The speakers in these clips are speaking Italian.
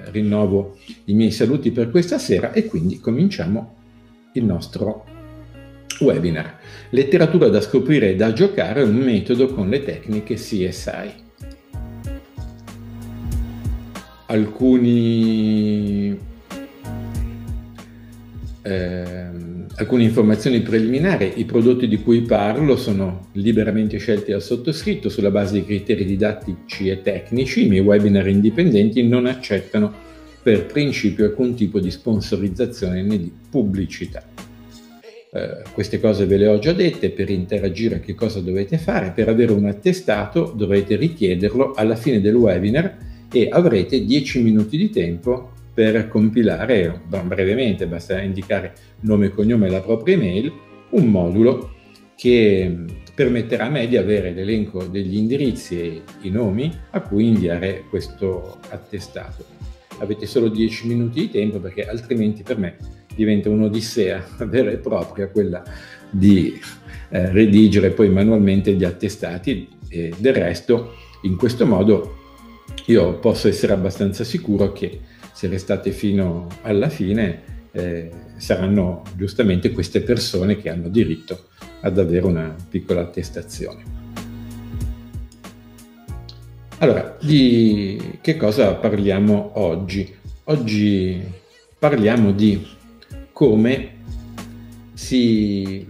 rinnovo i miei saluti per questa sera e quindi cominciamo il nostro webinar. Letteratura da scoprire e da giocare, un metodo con le tecniche CSI. Alcune informazioni preliminari: i prodotti di cui parlo sono liberamente scelti dal sottoscritto sulla base di criteri didattici e tecnici. I miei webinar indipendenti non accettano per principio alcun tipo di sponsorizzazione né di pubblicità. Queste cose ve le ho già dette. Per interagire che cosa dovete fare? Per avere un attestato dovrete richiederlo alla fine del webinar e avrete 10 minuti di tempo per compilare, brevemente, basta indicare nome e cognome e la propria email, un modulo che permetterà a me di avere l'elenco degli indirizzi e i nomi a cui inviare questo attestato. Avete solo 10 minuti di tempo, perché altrimenti per me diventa un'odissea vera e propria quella di redigere poi manualmente gli attestati, e del resto in questo modo io posso essere abbastanza sicuro che se restate fino alla fine saranno giustamente queste persone che hanno diritto ad avere una piccola attestazione. Allora, di che cosa parliamo oggi? Oggi parliamo di come si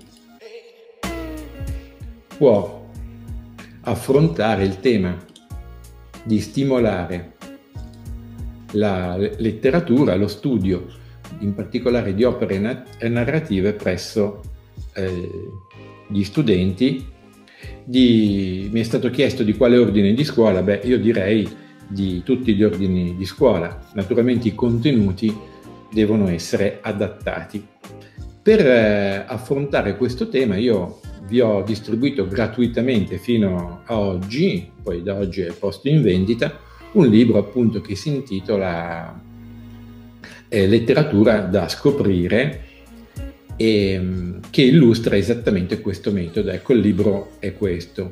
può affrontare il tema di stimolare la letteratura, lo studio, in particolare di opere narrative presso gli studenti. Mi è stato chiesto di quale ordine di scuola. Io direi di tutti gli ordini di scuola. Naturalmente i contenuti devono essere adattati. Per affrontare questo tema io vi ho distribuito gratuitamente fino a oggi, poi da oggi è posto in vendita, un libro appunto che si intitola Letteratura da scoprire e che illustra esattamente questo metodo. Ecco, il libro è questo,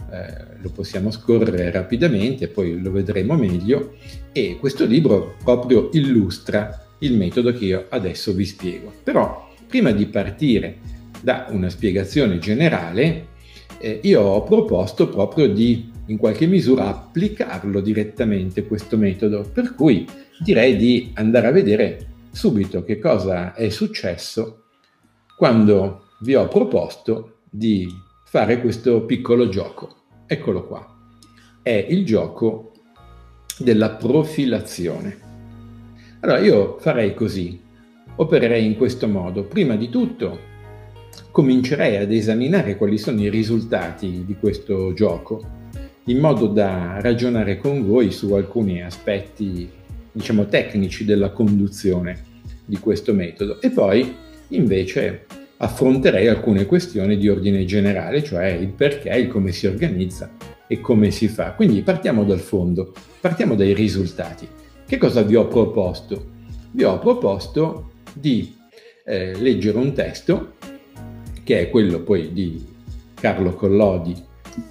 lo possiamo scorrere rapidamente, poi lo vedremo meglio, e questo libro proprio illustra il metodo che io adesso vi spiego. Però prima di partire da una spiegazione generale, io ho proposto proprio di in qualche misura applicarlo direttamente questo metodo, per cui direi di andare a vedere subito che cosa è successo quando vi ho proposto di fare questo piccolo gioco. Eccolo qua, è il gioco della profilazione. Allora io farei così, opererei in questo modo. Prima di tutto comincerei ad esaminare quali sono i risultati di questo gioco, in modo da ragionare con voi su alcuni aspetti, diciamo, tecnici della conduzione di questo metodo, e poi invece affronterei alcune questioni di ordine generale, cioè il perché, il come si organizza e come si fa. Quindi partiamo dal fondo, partiamo dai risultati. Che cosa vi ho proposto? Vi ho proposto di leggere un testo, che è quello poi di Carlo Collodi,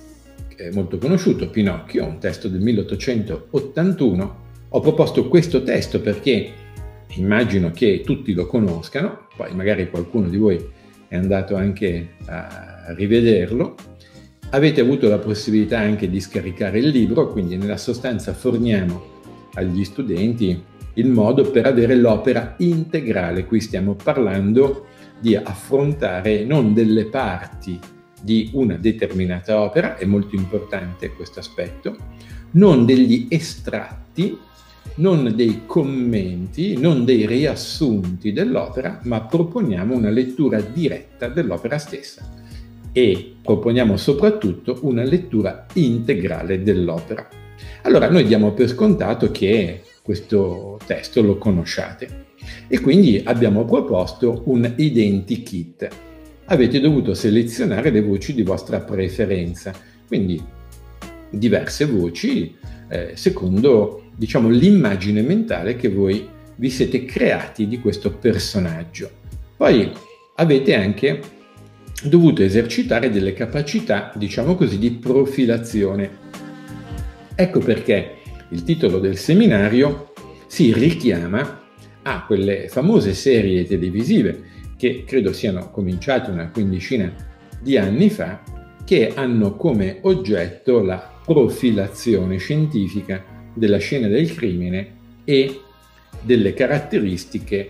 molto conosciuto, Pinocchio, un testo del 1881. Ho proposto questo testo perché immagino che tutti lo conoscano, poi magari qualcuno di voi è andato anche a rivederlo. Avete avuto la possibilità anche di scaricare il libro, quindi nella sostanza forniamo agli studenti il modo per avere l'opera integrale. Qui stiamo parlando di affrontare non delle parti di una determinata opera, è molto importante questo aspetto, non degli estratti, non dei commenti, non dei riassunti dell'opera, ma proponiamo una lettura diretta dell'opera stessa e proponiamo soprattutto una lettura integrale dell'opera. Allora noi diamo per scontato che questo testo lo conosciate e quindi abbiamo proposto un identikit. Avete dovuto selezionare le voci di vostra preferenza, quindi diverse voci secondo, diciamo, l'immagine mentale che voi vi siete creati di questo personaggio. Poi avete anche dovuto esercitare delle capacità, diciamo così, di profilazione. Ecco perché il titolo del seminario si richiama a quelle famose serie televisive che credo siano cominciate una quindicina di anni fa, che hanno come oggetto la profilazione scientifica della scena del crimine e delle caratteristiche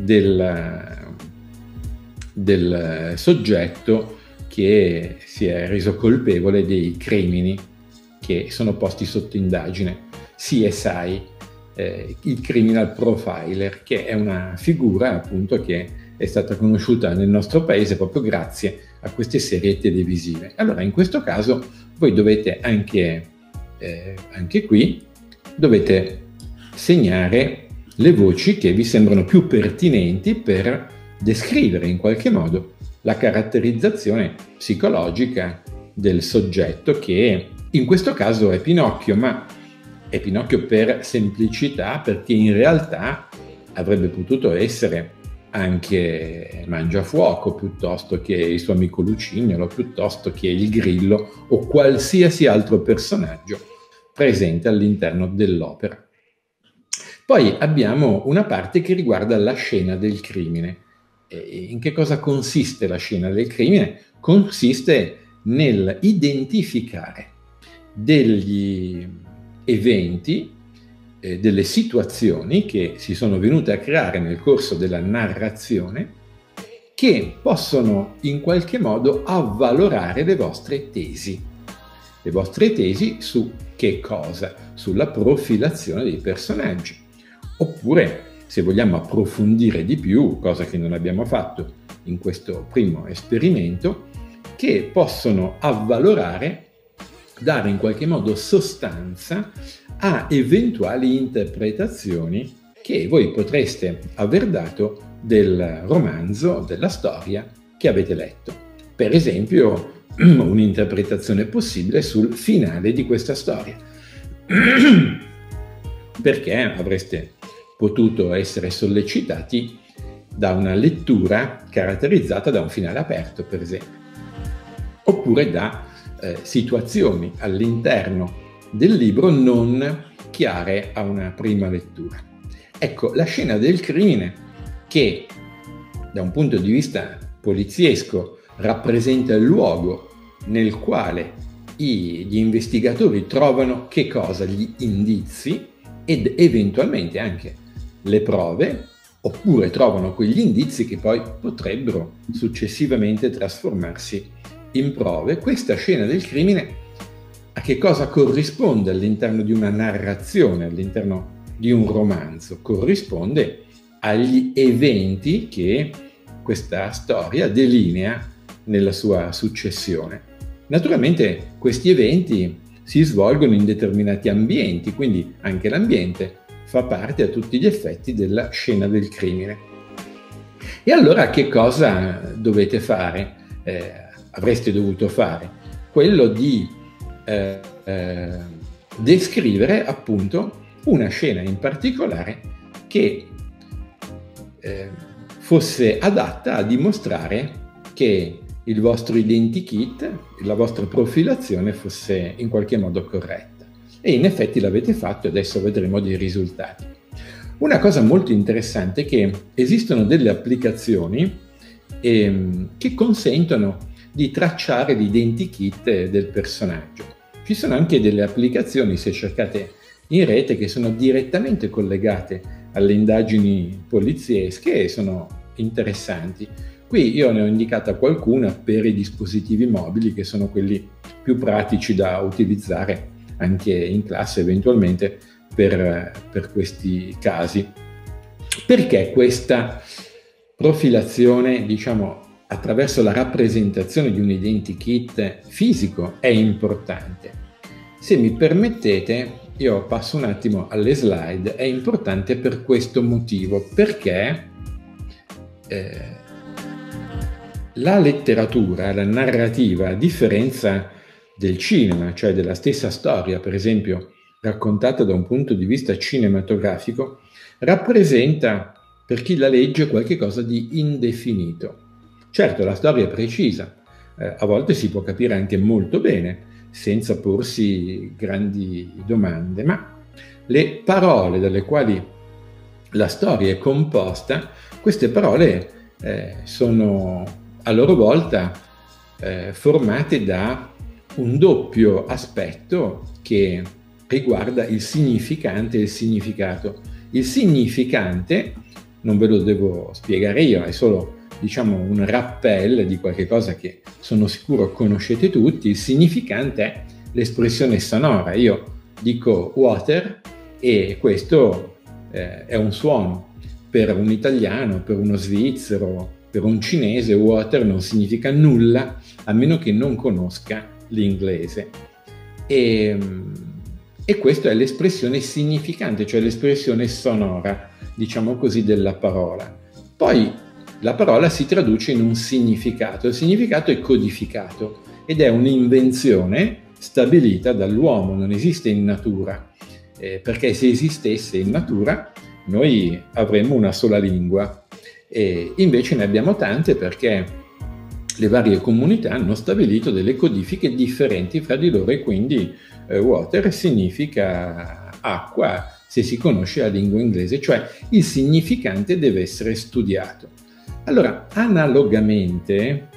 del soggetto che si è reso colpevole dei crimini che sono posti sotto indagine. CSI, il criminal profiler, che è una figura appunto che è stata conosciuta nel nostro paese proprio grazie a queste serie televisive. Allora, in questo caso voi dovete anche qui dovete segnare le voci che vi sembrano più pertinenti per descrivere in qualche modo la caratterizzazione psicologica del soggetto, che in questo caso è Pinocchio, ma è Pinocchio per semplicità, perché in realtà avrebbe potuto essere anche Mangiafuoco, piuttosto che il suo amico Lucignolo, piuttosto che il Grillo o qualsiasi altro personaggio presente all'interno dell'opera. Poi abbiamo una parte che riguarda la scena del crimine. In che cosa consiste la scena del crimine? Consiste nel identificare degli eventi, delle situazioni che si sono venute a creare nel corso della narrazione, che possono in qualche modo avvalorare le vostre tesi. Le vostre tesi su che cosa? Sulla profilazione dei personaggi. Oppure, se vogliamo approfondire di più, cosa che non abbiamo fatto in questo primo esperimento, che possono avvalorare, dare in qualche modo sostanza a eventuali interpretazioni che voi potreste aver dato del romanzo, della storia che avete letto. Per esempio, un'interpretazione possibile sul finale di questa storia. Perché avreste potuto essere sollecitati da una lettura caratterizzata da un finale aperto, per esempio, oppure da situazioni all'interno del libro non chiare a una prima lettura. Ecco, la scena del crimine, che da un punto di vista poliziesco rappresenta il luogo nel quale gli investigatori trovano che cosa? Gli indizi ed eventualmente anche le prove, oppure trovano quegli indizi che poi potrebbero successivamente trasformarsi in prove. Questa scena del crimine a che cosa corrisponde all'interno di una narrazione, all'interno di un romanzo? Corrisponde agli eventi che questa storia delinea nella sua successione. Naturalmente questi eventi si svolgono in determinati ambienti, quindi anche l'ambiente fa parte a tutti gli effetti della scena del crimine. E allora che cosa dovete fare? Avreste dovuto fare quello di descrivere appunto una scena in particolare che fosse adatta a dimostrare che il vostro identikit, la vostra profilazione fosse in qualche modo corretta. E in effetti l'avete fatto e adesso vedremo dei risultati. Una cosa molto interessante è che esistono delle applicazioni che consentono di tracciare l'identikit del personaggio. Ci sono anche delle applicazioni, se cercate in rete, che sono direttamente collegate alle indagini poliziesche e sono interessanti. Qui io ne ho indicata qualcuna per i dispositivi mobili, che sono quelli più pratici da utilizzare anche in classe eventualmente per questi casi. Perché questa profilazione, diciamo, attraverso la rappresentazione di un identikit fisico è importante? Se mi permettete, io passo un attimo alle slide. È importante per questo motivo, perché la letteratura, la narrativa, a differenza del cinema, cioè della stessa storia, per esempio, raccontata da un punto di vista cinematografico, rappresenta per chi la legge qualche cosa di indefinito. Certo, la storia è precisa, a volte si può capire anche molto bene, senza porsi grandi domande, ma le parole dalle quali la storia è composta, queste parole sono a loro volta formate da un doppio aspetto che riguarda il significante e il significato. Il significante, non ve lo devo spiegare io, è solo, diciamo, un rappel di qualche cosa che sono sicuro conoscete tutti. Il significante è l'espressione sonora. Io dico water e questo è un suono. Per un italiano, per uno svizzero, per un cinese, water non significa nulla a meno che non conosca l'inglese. E questa è l'espressione significante, cioè l'espressione sonora, diciamo così, della parola. Poi la parola si traduce in un significato. Il significato è codificato ed è un'invenzione stabilita dall'uomo, non esiste in natura, perché se esistesse in natura noi avremmo una sola lingua, e invece ne abbiamo tante perché le varie comunità hanno stabilito delle codifiche differenti fra di loro, e quindi water significa acqua se si conosce la lingua inglese, cioè il significante deve essere studiato. Allora, analogamente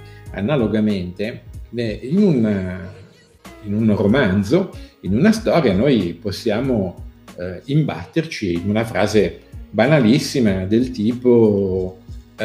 in un romanzo, in una storia, noi possiamo imbatterci in una frase banalissima del tipo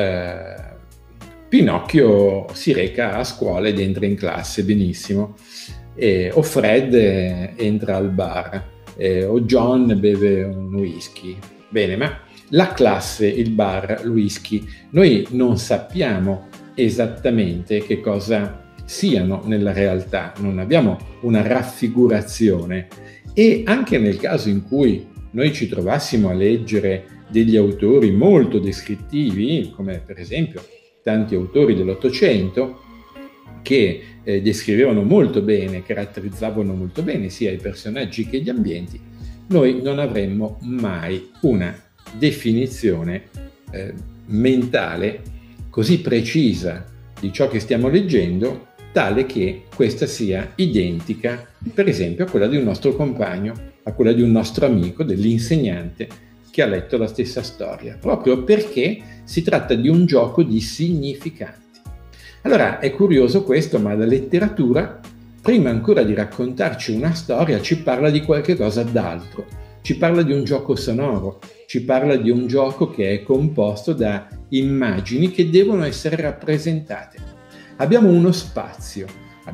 Pinocchio si reca a scuola ed entra in classe, benissimo, o Fred entra al bar, o John beve un whisky. Bene, ma la classe, il bar, il whisky, noi non sappiamo esattamente che cosa siano nella realtà, non abbiamo una raffigurazione. E anche nel caso in cui noi ci trovassimo a leggere degli autori molto descrittivi, come per esempio tanti autori dell'Ottocento, che descrivevano molto bene, caratterizzavano molto bene sia i personaggi che gli ambienti, noi non avremmo mai una definizione mentale così precisa di ciò che stiamo leggendo, tale che questa sia identica, per esempio, a quella di un nostro compagno, a quella di un nostro amico, dell'insegnante che ha letto la stessa storia, proprio perché si tratta di un gioco di significanti. Allora, è curioso questo, ma la letteratura, prima ancora di raccontarci una storia, ci parla di qualche cosa d'altro, ci parla di un gioco sonoro, ci parla di un gioco che è composto da immagini che devono essere rappresentate. Abbiamo uno spazio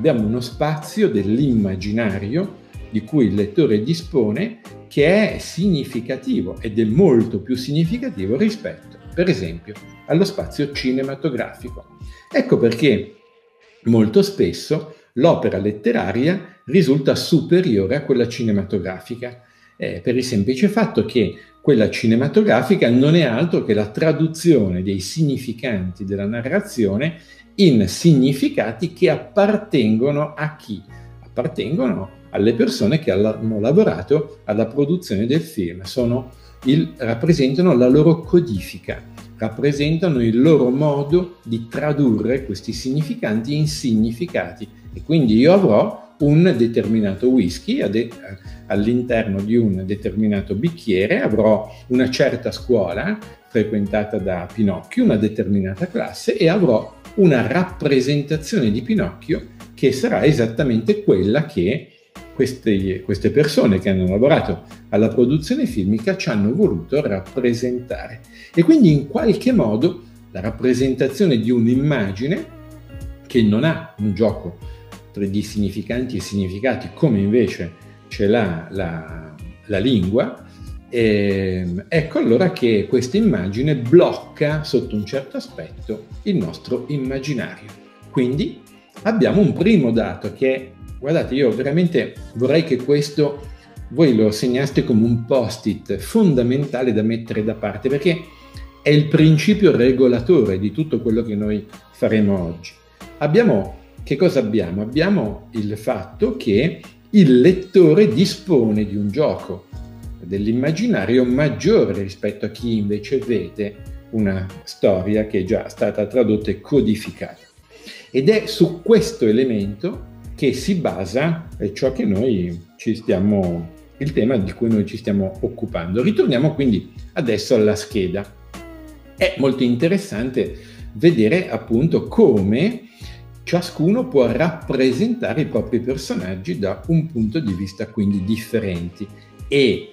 dell'immaginario di cui il lettore dispone, che è significativo ed è molto più significativo rispetto, per esempio, allo spazio cinematografico. Ecco perché molto spesso l'opera letteraria risulta superiore a quella cinematografica, per il semplice fatto che quella cinematografica non è altro che la traduzione dei significanti della narrazione in significati che appartengono a chi? Appartengono alle persone che hanno lavorato alla produzione del film, rappresentano la loro codifica, rappresentano il loro modo di tradurre questi significanti in significati, e quindi io avrò un determinato whisky all'interno di un determinato bicchiere, avrò una certa scuola frequentata da Pinocchio, una determinata classe, e avrò una rappresentazione di Pinocchio che sarà esattamente quella che queste persone che hanno lavorato alla produzione filmica ci hanno voluto rappresentare. E quindi in qualche modo la rappresentazione di un'immagine, che non ha un gioco di significanti e significati come invece ce l'ha la lingua, ecco allora che questa immagine blocca sotto un certo aspetto il nostro immaginario. Quindi abbiamo un primo dato che, guardate, io veramente vorrei che questo voi lo segnaste come un post-it fondamentale da mettere da parte, perché è il principio regolatore di tutto quello che noi faremo oggi. Che cosa abbiamo? Abbiamo il fatto che il lettore dispone di un gioco dell'immaginario maggiore rispetto a chi invece vede una storia che è già stata tradotta e codificata. Ed è su questo elemento che si basa ciò che noi ci stiamo il tema di cui noi ci stiamo occupando. Ritorniamo quindi adesso alla scheda. È molto interessante vedere appunto come ciascuno può rappresentare i propri personaggi da un punto di vista quindi differenti e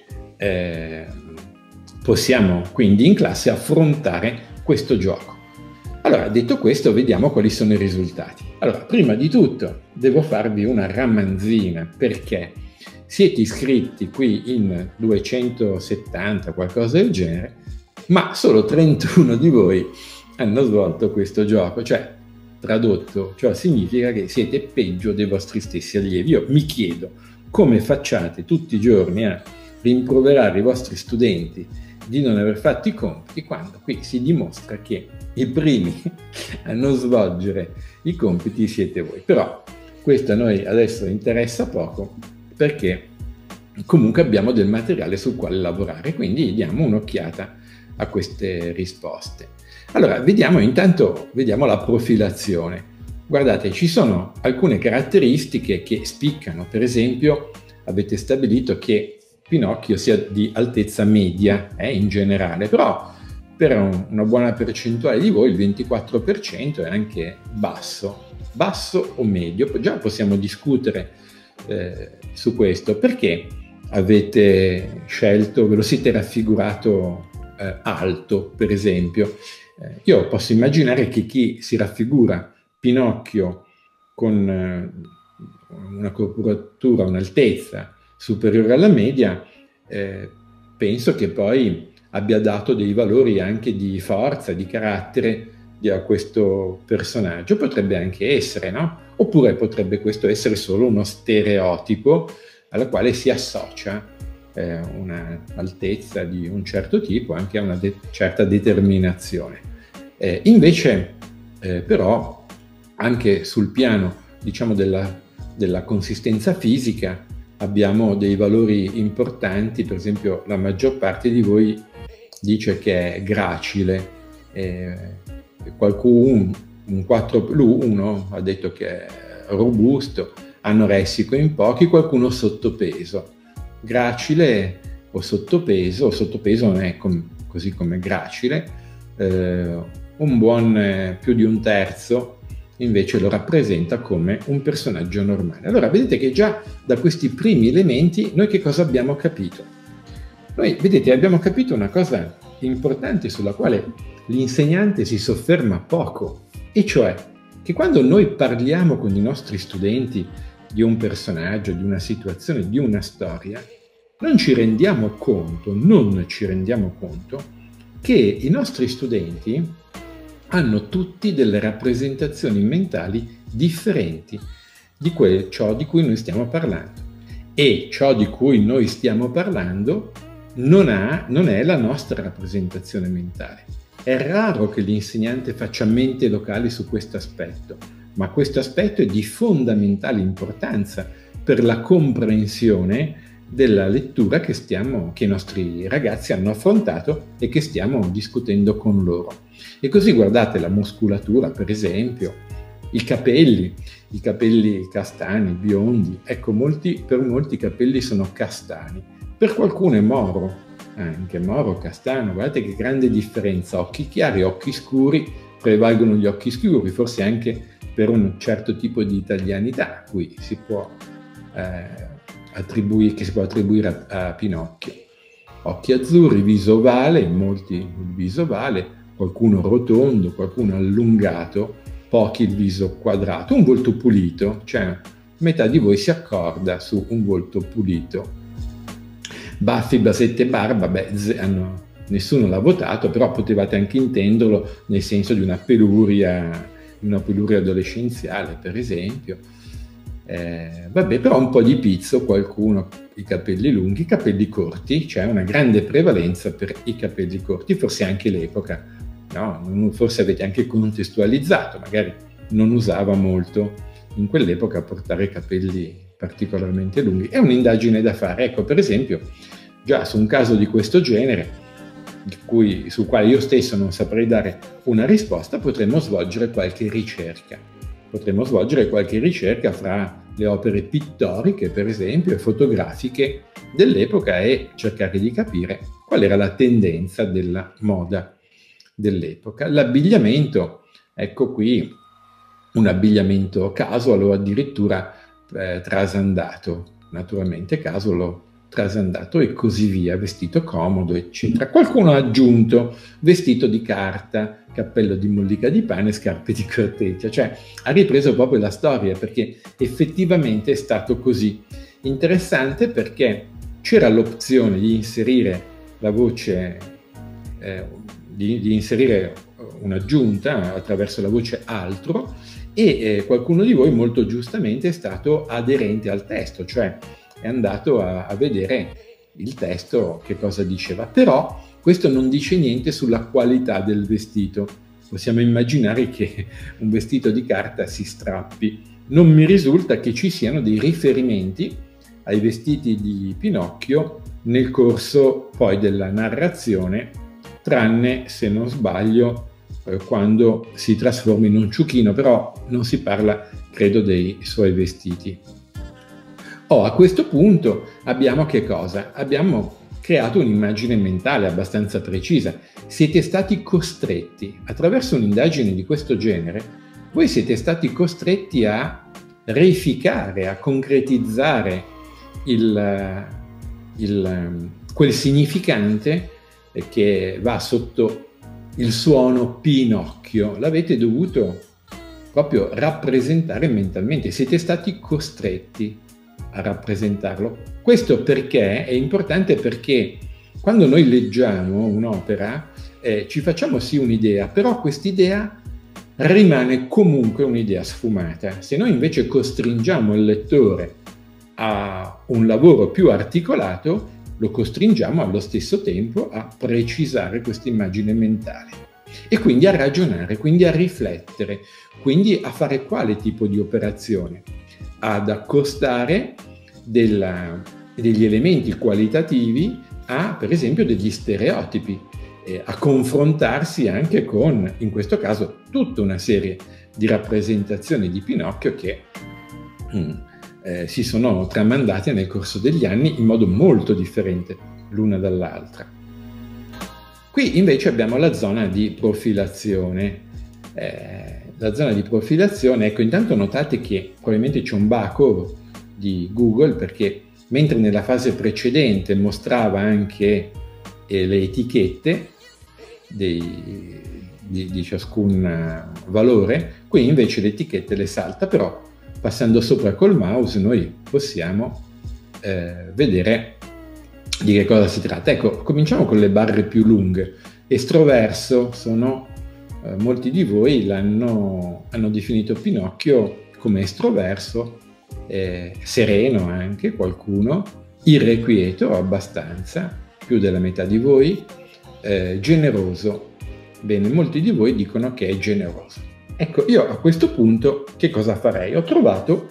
possiamo quindi in classe affrontare questo gioco. Allora, detto questo, vediamo quali sono i risultati. Allora, prima di tutto devo farvi una ramanzina perché siete iscritti qui in 270, qualcosa del genere, ma solo 31 di voi hanno svolto questo gioco, cioè tradotto, ciò significa che siete peggio dei vostri stessi allievi. Io mi chiedo come facciate tutti i giorni a rimproverare i vostri studenti di non aver fatto i compiti quando qui si dimostra che i primi a non svolgere i compiti siete voi. Però questo a noi adesso interessa poco perché comunque abbiamo del materiale sul quale lavorare, quindi diamo un'occhiata a queste risposte. Allora, vediamo la profilazione. Guardate, ci sono alcune caratteristiche che spiccano. Per esempio, avete stabilito che Pinocchio sia di altezza media in generale, però per una buona percentuale di voi, il 24%, è anche basso o medio. Già possiamo discutere su questo, perché avete scelto, ve lo siete raffigurato alto, per esempio. Io posso immaginare che chi si raffigura Pinocchio con una corporatura, un'altezza superiore alla media, penso che poi abbia dato dei valori anche di forza, di carattere a questo personaggio. Potrebbe anche essere, no? Oppure potrebbe questo essere solo uno stereotipo alla quale si associa un'altezza di un certo tipo, anche a una certa determinazione. Invece, però, anche sul piano, diciamo, della consistenza fisica, abbiamo dei valori importanti. Per esempio, la maggior parte di voi dice che è gracile, qualcuno, un 4+1, ha detto che è robusto, anoressico in pochi, qualcuno sottopeso. Gracile o sottopeso non è così come gracile, un buon più di un terzo invece lo rappresenta come un personaggio normale. Allora vedete che già da questi primi elementi noi che cosa abbiamo capito? Noi, vedete, abbiamo capito una cosa importante sulla quale l'insegnante si sofferma poco, e cioè che quando noi parliamo con i nostri studenti di un personaggio, di una situazione, di una storia, non ci rendiamo conto che i nostri studenti hanno tutti delle rappresentazioni mentali differenti di ciò di cui noi stiamo parlando. E ciò di cui noi stiamo parlando non è la nostra rappresentazione mentale. È raro che l'insegnante faccia mente locale su questo aspetto, ma questo aspetto è di fondamentale importanza per la comprensione della lettura che i nostri ragazzi hanno affrontato e che stiamo discutendo con loro. E così guardate la muscolatura, per esempio, i capelli castani, biondi. Ecco, per molti i capelli sono castani, per qualcuno è moro, anche moro, castano. Guardate che grande differenza, occhi chiari, occhi scuri, prevalgono gli occhi scuri, forse anche per un certo tipo di italianità a cui si può attribuire a Pinocchio. Occhi azzurri, viso ovale, molti il viso ovale, qualcuno rotondo, qualcuno allungato, pochi il viso quadrato, un volto pulito, cioè metà di voi si accorda su un volto pulito. Baffi, basette, barba, nessuno l'ha votato, però potevate anche intenderlo nel senso di una peluria adolescenziale, per esempio. Però un po' di pizzo, qualcuno i capelli lunghi, i capelli corti, c'è una grande prevalenza per i capelli corti, forse anche l'epoca, no? Forse avete anche contestualizzato, magari non usava molto in quell'epoca portare capelli particolarmente lunghi. È un'indagine da fare. Ecco, per esempio, già su un caso di questo genere, sul quale io stesso non saprei dare una risposta, potremmo svolgere qualche ricerca. Fra le opere pittoriche, per esempio, e fotografiche dell'epoca e cercare di capire qual era la tendenza della moda dell'epoca. L'abbigliamento, ecco qui un abbigliamento casual o addirittura trasandato, naturalmente casual o trasandato e così via, vestito comodo, eccetera. Qualcuno ha aggiunto vestito di carta, cappello di mollica di pane, scarpe di corteccia, cioè ha ripreso proprio la storia, perché effettivamente è stato così. Interessante perché c'era l'opzione di inserire la voce, di inserire un'aggiunta attraverso la voce altro, e qualcuno di voi molto giustamente è stato aderente al testo, cioè è andato a vedere il testo che cosa diceva. Però questo non dice niente sulla qualità del vestito. Possiamo immaginare che un vestito di carta si strappi. Non mi risulta che ci siano dei riferimenti ai vestiti di Pinocchio nel corso poi della narrazione, tranne, se non sbaglio, quando si trasforma in un ciuchino, però non si parla, credo, dei suoi vestiti. A questo punto abbiamo che cosa? Abbiamo creato un'immagine mentale abbastanza precisa. Siete stati costretti, attraverso un'indagine di questo genere, voi siete stati costretti a reificare, a concretizzare quel significante che va sotto il suono Pinocchio. L'avete dovuto proprio rappresentare mentalmente, siete stati costretti a rappresentarlo. Questo perché è importante, perché quando noi leggiamo un'opera ci facciamo sì un'idea, però quest'idea rimane comunque un'idea sfumata. Se noi invece costringiamo il lettore a un lavoro più articolato, lo costringiamo allo stesso tempo a precisare questa immagine mentale e quindi a ragionare, quindi a riflettere, quindi a fare quale tipo di operazione? Ad accostare degli elementi qualitativi a, per esempio, degli stereotipi, a confrontarsi anche con, in questo caso, tutta una serie di rappresentazioni di Pinocchio che si sono tramandate nel corso degli anni in modo molto differente l'una dall'altra. Qui invece abbiamo la zona di profilazione. La zona di profilazione, ecco, intanto notate che probabilmente c'è un backup di Google, perché mentre nella fase precedente mostrava anche le etichette di ciascun valore, qui invece le etichette le salta, però passando sopra col mouse noi possiamo vedere di che cosa si tratta. Ecco, cominciamo con le barre più lunghe. Estroverso molti di voi hanno definito Pinocchio come estroverso, sereno anche qualcuno, irrequieto abbastanza, più della metà di voi, generoso. Bene, molti di voi dicono che è generoso. Ecco, io a questo punto che cosa farei? Ho trovato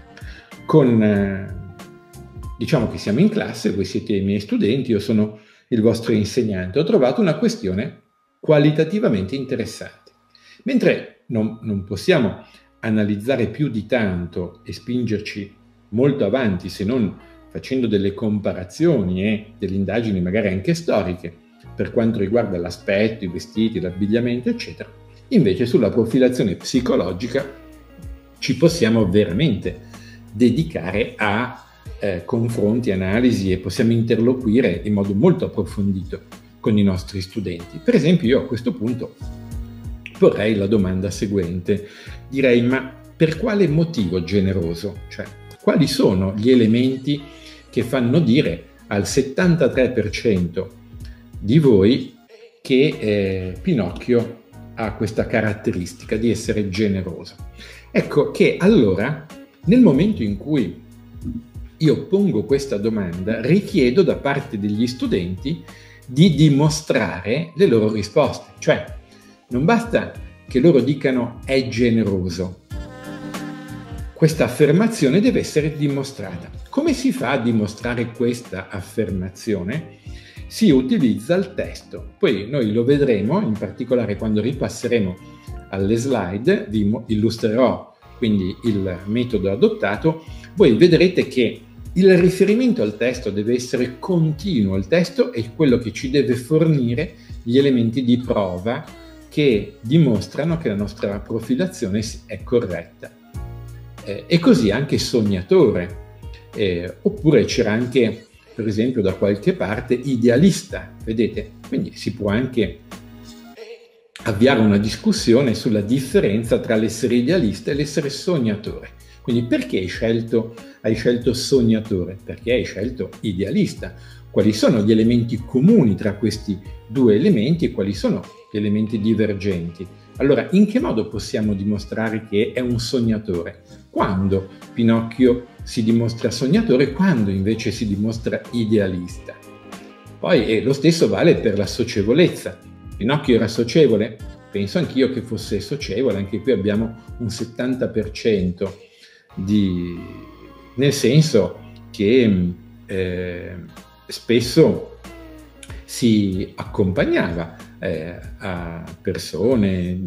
diciamo che siamo in classe, voi siete i miei studenti, io sono il vostro insegnante, ho trovato una questione qualitativamente interessante. Mentre non possiamo analizzare più di tanto e spingerci molto avanti, se non facendo delle comparazioni e delle indagini magari anche storiche per quanto riguarda l'aspetto, i vestiti, l'abbigliamento, eccetera, invece sulla profilazione psicologica ci possiamo veramente dedicare a confronti, analisi, e possiamo interloquire in modo molto approfondito con i nostri studenti. Per esempio, io a questo punto porrei la domanda seguente. Direi: ma per quale motivo generoso? Cioè, quali sono gli elementi che fanno dire al 73% di voi che Pinocchio ha questa caratteristica di essere generoso? Ecco che allora, nel momento in cui io pongo questa domanda, richiedo da parte degli studenti di dimostrare le loro risposte. Cioè, non basta che loro dicano è generoso. Questa affermazione deve essere dimostrata. Come si fa a dimostrare questa affermazione? Si utilizza il testo. Poi noi lo vedremo, in particolare quando ripasseremo alle slide, vi illustrerò quindi il metodo adottato. Voi vedrete che Il riferimento al testo deve essere continuo, il testo è quello che ci deve fornire gli elementi di prova che dimostrano che la nostra profilazione è corretta. E così anche sognatore, oppure c'era anche, per esempio, da qualche parte idealista, vedete? Quindi si può anche avviare una discussione sulla differenza tra l'essere idealista e l'essere sognatore. Quindi perché hai scelto sognatore? Perché hai scelto idealista? Quali sono gli elementi comuni tra questi due elementi e quali sono gli elementi divergenti? Allora, in che modo possiamo dimostrare che è un sognatore? Quando Pinocchio si dimostra sognatore, quando invece si dimostra idealista? Poi lo stesso vale per la socievolezza. Pinocchio era socievole? Penso anch'io che fosse socievole, anche qui abbiamo un 70%, nel senso che spesso si accompagnava a persone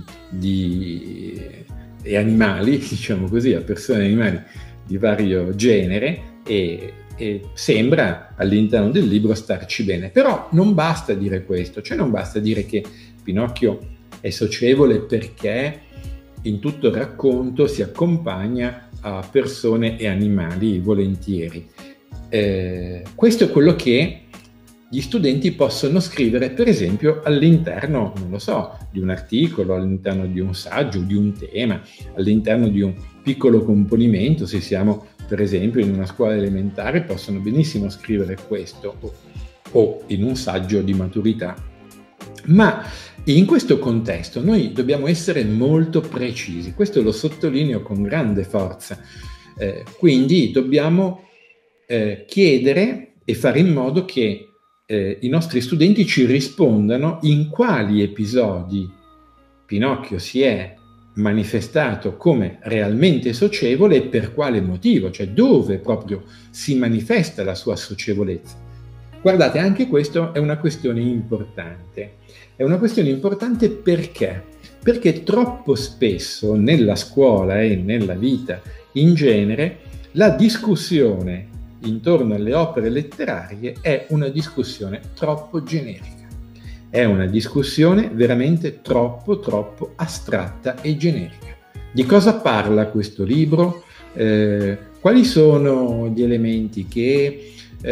e animali, diciamo così, a persone e animali di vario genere e sembra all'interno del libro starci bene. Però non basta dire questo, cioè non basta dire che Pinocchio è socievole perché in tutto il racconto si accompagna a persone e animali volentieri. Questo è quello che gli studenti possono scrivere, per esempio, all'interno, non lo so, di un articolo, all'interno di un saggio, di un tema, all'interno di un piccolo componimento. Se siamo, per esempio, in una scuola elementare, possono benissimo scrivere questo, o in un saggio di maturità. Ma in questo contesto noi dobbiamo essere molto precisi, questo lo sottolineo con grande forza, quindi dobbiamo chiedere e fare in modo che i nostri studenti ci rispondano in quali episodi Pinocchio si è manifestato come realmente socievole e per quale motivo, cioè dove proprio si manifesta la sua socievolezza. Guardate, anche questo è una questione importante. È una questione importante perché? Perché troppo spesso nella scuola e nella vita in genere la discussione intorno alle opere letterarie è una discussione troppo generica. È una discussione veramente troppo astratta e generica. Di cosa parla questo libro? Quali sono gli elementi che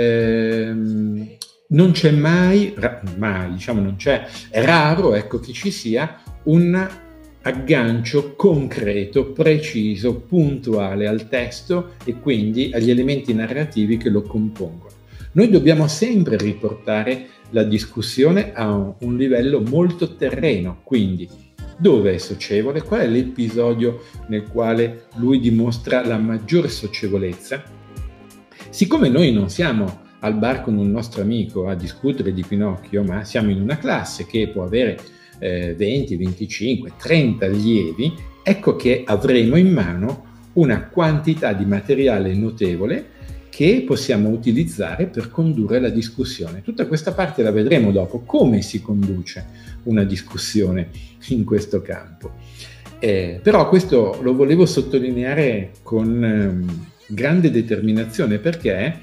non c'è mai, diciamo non c'è, è raro, ecco, che ci sia un aggancio concreto, preciso, puntuale al testo e quindi agli elementi narrativi che lo compongono. Noi dobbiamo sempre riportare la discussione a un livello molto terreno, quindi dove è socievole, qual è l'episodio nel quale lui dimostra la maggiore socievolezza. Siccome noi non siamo al bar con un nostro amico a discutere di Pinocchio, ma siamo in una classe che può avere 20, 25, 30 allievi, ecco che avremo in mano una quantità di materiale notevole che possiamo utilizzare per condurre la discussione. Tutta questa parte la vedremo dopo, come si conduce una discussione in questo campo. Però questo lo volevo sottolineare con grande determinazione perché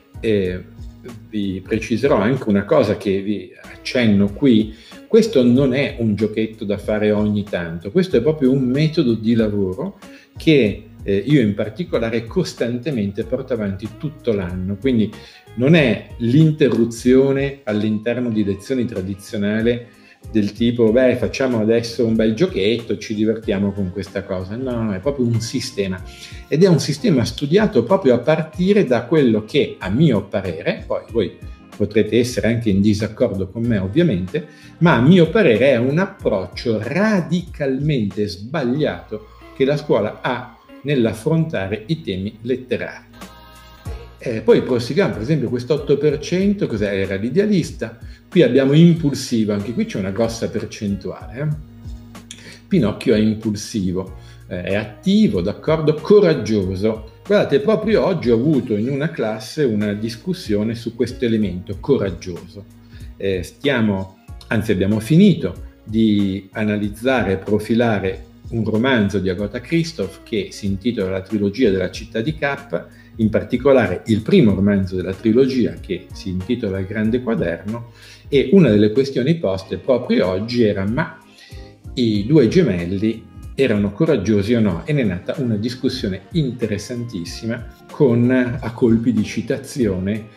vi preciserò anche una cosa che vi accenno qui. Questo non è un giochetto da fare ogni tanto, questo è proprio un metodo di lavoro che io in particolare costantemente porto avanti tutto l'anno, quindi non è l'interruzione all'interno di lezioni tradizionali del tipo facciamo adesso un bel giochetto, ci divertiamo con questa cosa, no, è proprio un sistema ed è un sistema studiato proprio a partire da quello che a mio parere, poi voi potrete essere anche in disaccordo con me ovviamente, ma a mio parere è un approccio radicalmente sbagliato che la scuola ha nell'affrontare i temi letterari. Poi proseguiamo, per esempio questo 8%, cos'è? Era l'idealista, qui abbiamo impulsivo, anche qui c'è una grossa percentuale. Pinocchio è impulsivo, è attivo, d'accordo, coraggioso. Guardate, proprio oggi ho avuto in una classe una discussione su questo elemento, coraggioso. Abbiamo finito di analizzare e profilare un romanzo di Agatha Christoph che si intitola La trilogia della città di K, in particolare il primo romanzo della trilogia che si intitola Il grande quaderno, e una delle questioni poste proprio oggi era: ma i due gemelli erano coraggiosi o no? E ne è nata una discussione interessantissima a colpi di citazione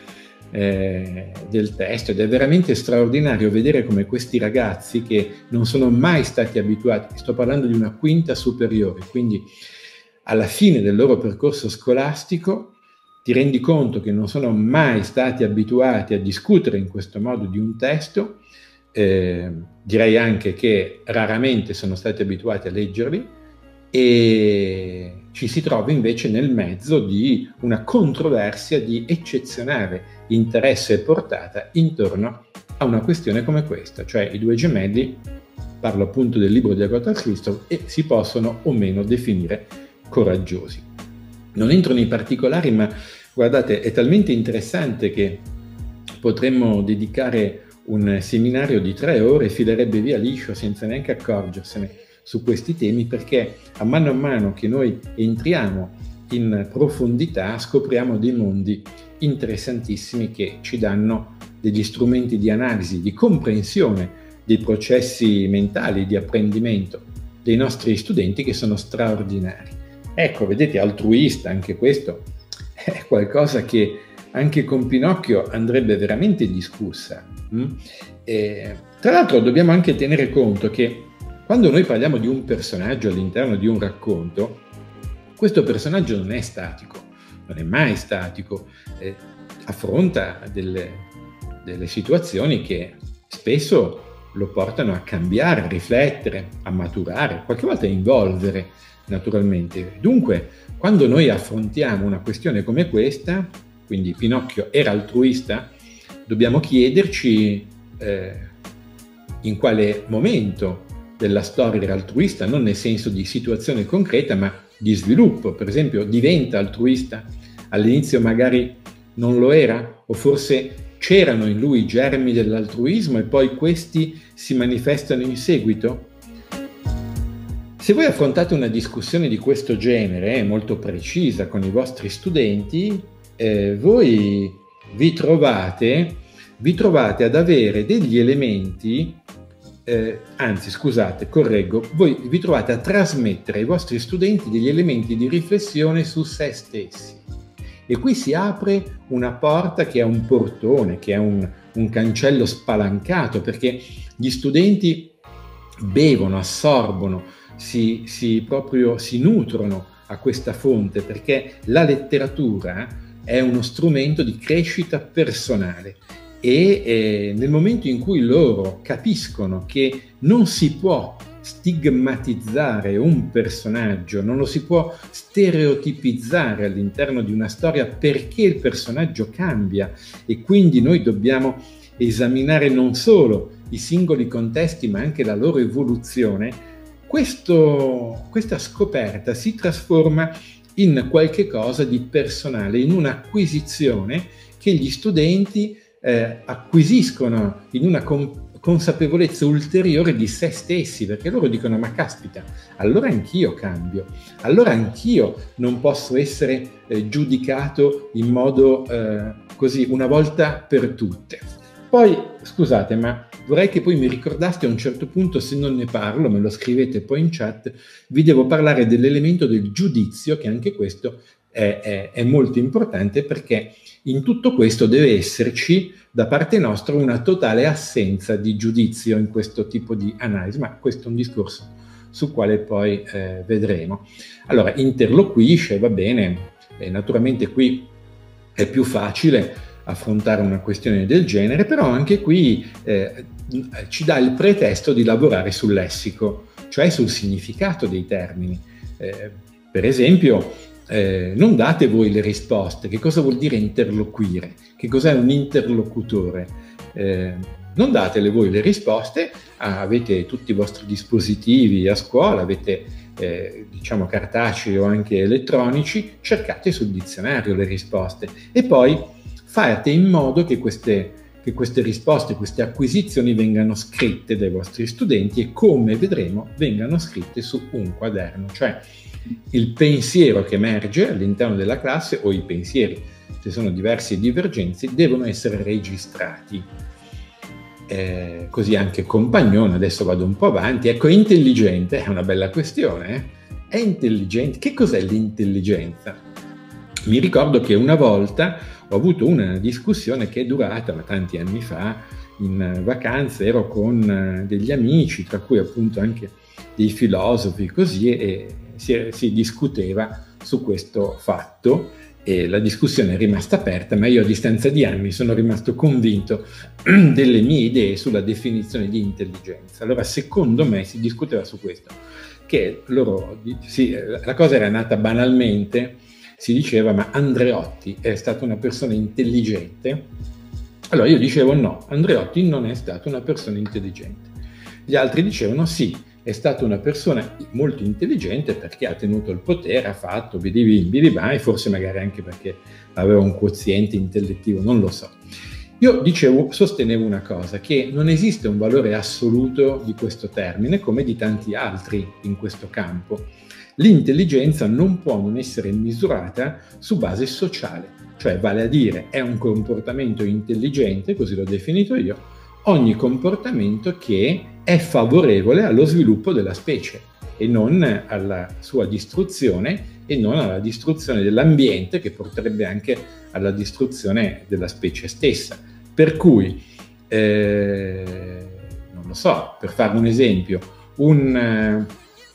del testo, ed è veramente straordinario vedere come questi ragazzi, che non sono mai stati abituati, sto parlando di una quinta superiore, quindi alla fine del loro percorso scolastico, ti rendi conto che non sono mai stati abituati a discutere in questo modo di un testo. Direi anche che raramente sono stati abituati a leggerli, e ci si trova invece nel mezzo di una controversia di eccezionale interesse e portata intorno a una questione come questa, cioè i due gemelli, parlo appunto del libro di Agatha Christoph, e si possono o meno definire coraggiosi. Non entro nei particolari, ma guardate, è talmente interessante che potremmo dedicare un seminario di 3 ore, filerebbe via liscio senza neanche accorgersene su questi temi, perché a mano che noi entriamo in profondità scopriamo dei mondi interessantissimi che ci danno degli strumenti di analisi, di comprensione dei processi mentali, di apprendimento dei nostri studenti, che sono straordinari. Ecco, vedete, altruista, anche questo è qualcosa che anche con Pinocchio andrebbe veramente discussa. Tra l'altro dobbiamo anche tenere conto che quando noi parliamo di un personaggio all'interno di un racconto, questo personaggio non è statico, non è mai statico, affronta delle situazioni che spesso lo portano a cambiare, a riflettere, a maturare, qualche volta a involvere naturalmente. Dunque, quando noi affrontiamo una questione come questa, quindi Pinocchio era altruista, dobbiamo chiederci in quale momento della storia era altruista, non nel senso di situazione concreta, ma di sviluppo. Per esempio, diventa altruista? All'inizio magari non lo era, o forse c'erano in lui i germi dell'altruismo e poi questi si manifestano in seguito? Se voi affrontate una discussione di questo genere, molto precisa, con i vostri studenti, voi vi trovate ad avere degli elementi, voi vi trovate a trasmettere ai vostri studenti degli elementi di riflessione su se stessi. E qui si apre una porta che è un portone, che è un cancello spalancato, perché gli studenti bevono, assorbono, si nutrono a questa fonte, perché la letteratura è uno strumento di crescita personale, e nel momento in cui loro capiscono che non si può stigmatizzare un personaggio, non lo si può stereotipizzare all'interno di una storia, perché il personaggio cambia, e quindi noi dobbiamo esaminare non solo i singoli contesti ma anche la loro evoluzione, questa scoperta si trasforma in qualche cosa di personale, in un'acquisizione che gli studenti acquisiscono in una consapevolezza ulteriore di se stessi, perché loro dicono: ma caspita, allora anch'io cambio, allora anch'io non posso essere giudicato in modo così una volta per tutte. Poi scusate, ma vorrei che poi mi ricordaste a un certo punto, se non ne parlo me lo scrivete poi in chat, vi devo parlare dell'elemento del giudizio, che anche questo è molto importante, perché in tutto questo deve esserci da parte nostra una totale assenza di giudizio in questo tipo di analisi, ma questo è un discorso sul quale poi vedremo. Allora, interloquisce, va bene, naturalmente qui è più facile affrontare una questione del genere, però anche qui ci dà il pretesto di lavorare sul lessico, cioè sul significato dei termini. Per esempio, non date voi le risposte. Che cosa vuol dire interloquire? Che cos'è un interlocutore? Non datele voi le risposte, avete tutti i vostri dispositivi a scuola, avete diciamo cartacei o anche elettronici, cercate sul dizionario le risposte e poi fate in modo che queste che queste risposte, queste acquisizioni vengano scritte dai vostri studenti e, come vedremo, vengano scritte su un quaderno, cioè il pensiero che emerge all'interno della classe, o i pensieri, se sono diversi e divergenti, devono essere registrati. Così anche Compagnone, adesso vado un po' avanti, ecco, intelligente è una bella questione, È intelligente? Che cos'è l'intelligenza? Mi ricordo che una volta ho avuto una discussione che è durata, ma tanti anni fa, in vacanze, ero con degli amici, tra cui appunto anche dei filosofi, così, e si discuteva su questo fatto, e la discussione è rimasta aperta, ma io a distanza di anni sono rimasto convinto delle mie idee sulla definizione di intelligenza. Allora, secondo me, si discuteva su questo, che la cosa era nata banalmente, si diceva: ma Andreotti è stata una persona intelligente? Allora io dicevo no, Andreotti non è stata una persona intelligente. Gli altri dicevano sì, è stata una persona molto intelligente perché ha tenuto il potere, ha fatto bidibà, e forse magari anche perché aveva un quoziente intellettivo, non lo so. Io sostenevo una cosa, che non esiste un valore assoluto di questo termine, come di tanti altri in questo campo. L'intelligenza non può non essere misurata su base sociale, cioè vale a dire è un comportamento intelligente, così l'ho definito io, ogni comportamento che è favorevole allo sviluppo della specie e non alla sua distruzione, e non alla distruzione dell'ambiente, che porterebbe anche alla distruzione della specie stessa. Per cui, non lo so, per fare un esempio, un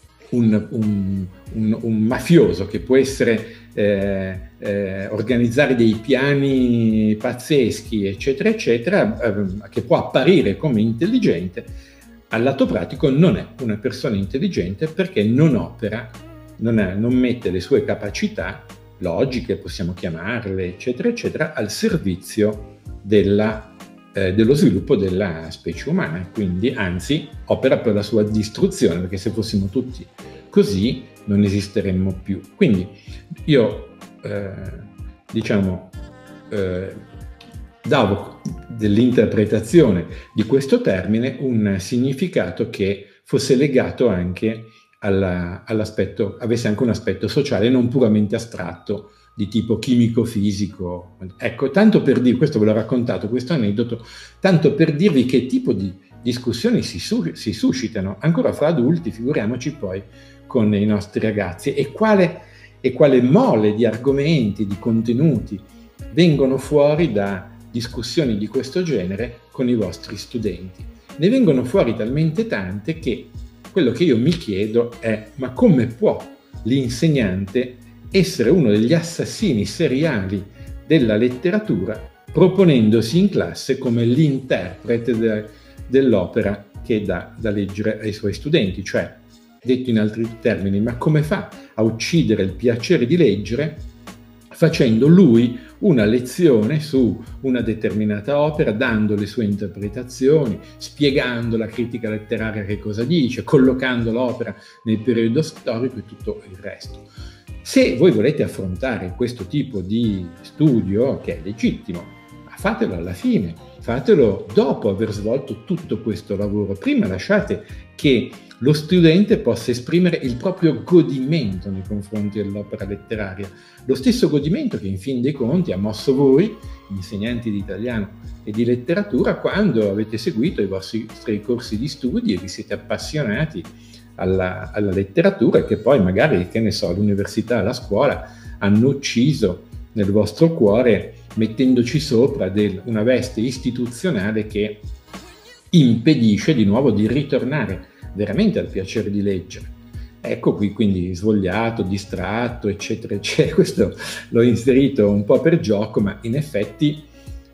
mafioso che può essere organizzare dei piani pazzeschi, eccetera, eccetera, che può apparire come intelligente, al lato pratico non è una persona intelligente, perché non opera, non mette le sue capacità logiche, possiamo chiamarle, eccetera, eccetera, al servizio dello sviluppo della specie umana, quindi anzi opera per la sua distruzione, perché se fossimo tutti così non esisteremmo più. Quindi io davo dell'interpretazione di questo termine un significato che fosse legato anche all'aspetto, avesse anche un aspetto sociale, non puramente astratto di tipo chimico-fisico. Ecco, tanto per dire, questo ve l'ho raccontato, questo aneddoto, tanto per dirvi che tipo di discussioni si suscitano ancora fra adulti, figuriamoci poi con i nostri ragazzi, e quale mole di argomenti, di contenuti vengono fuori da discussioni di questo genere con i vostri studenti. Ne vengono fuori talmente tante che quello che io mi chiedo è: ma come può l'insegnante essere uno degli assassini seriali della letteratura, proponendosi in classe come l'interprete dell'opera che dà da leggere ai suoi studenti? Cioè, detto in altri termini, ma come fa a uccidere il piacere di leggere facendo lui una lezione su una determinata opera, dando le sue interpretazioni, spiegando la critica letteraria che cosa dice, collocando l'opera nel periodo storico e tutto il resto? Se voi volete affrontare questo tipo di studio, che è legittimo, fatelo alla fine, fatelo dopo aver svolto tutto questo lavoro. Prima lasciate che lo studente possa esprimere il proprio godimento nei confronti dell'opera letteraria, lo stesso godimento che in fin dei conti ha mosso voi, insegnanti di italiano e di letteratura, quando avete seguito i vostri corsi di studi e vi siete appassionati alla letteratura, e che poi magari, che ne so, l'università, la scuola hanno ucciso nel vostro cuore, mettendoci sopra una veste istituzionale che impedisce di nuovo di ritornare veramente al piacere di leggere. Ecco qui, quindi svogliato, distratto, eccetera, eccetera. Questo l'ho inserito un po' per gioco, ma in effetti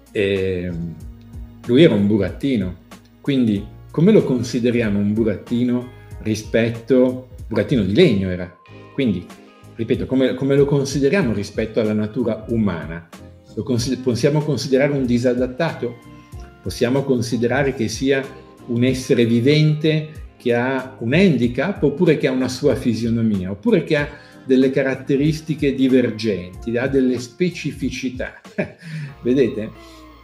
lui era un burattino. Quindi come lo consideriamo un burattino burattino di legno era. Quindi, ripeto, come lo consideriamo rispetto alla natura umana? Possiamo considerare un disadattato? Possiamo considerare che sia un essere vivente che ha un handicap, oppure che ha una sua fisionomia, oppure che ha delle caratteristiche divergenti, ha delle specificità? Vedete?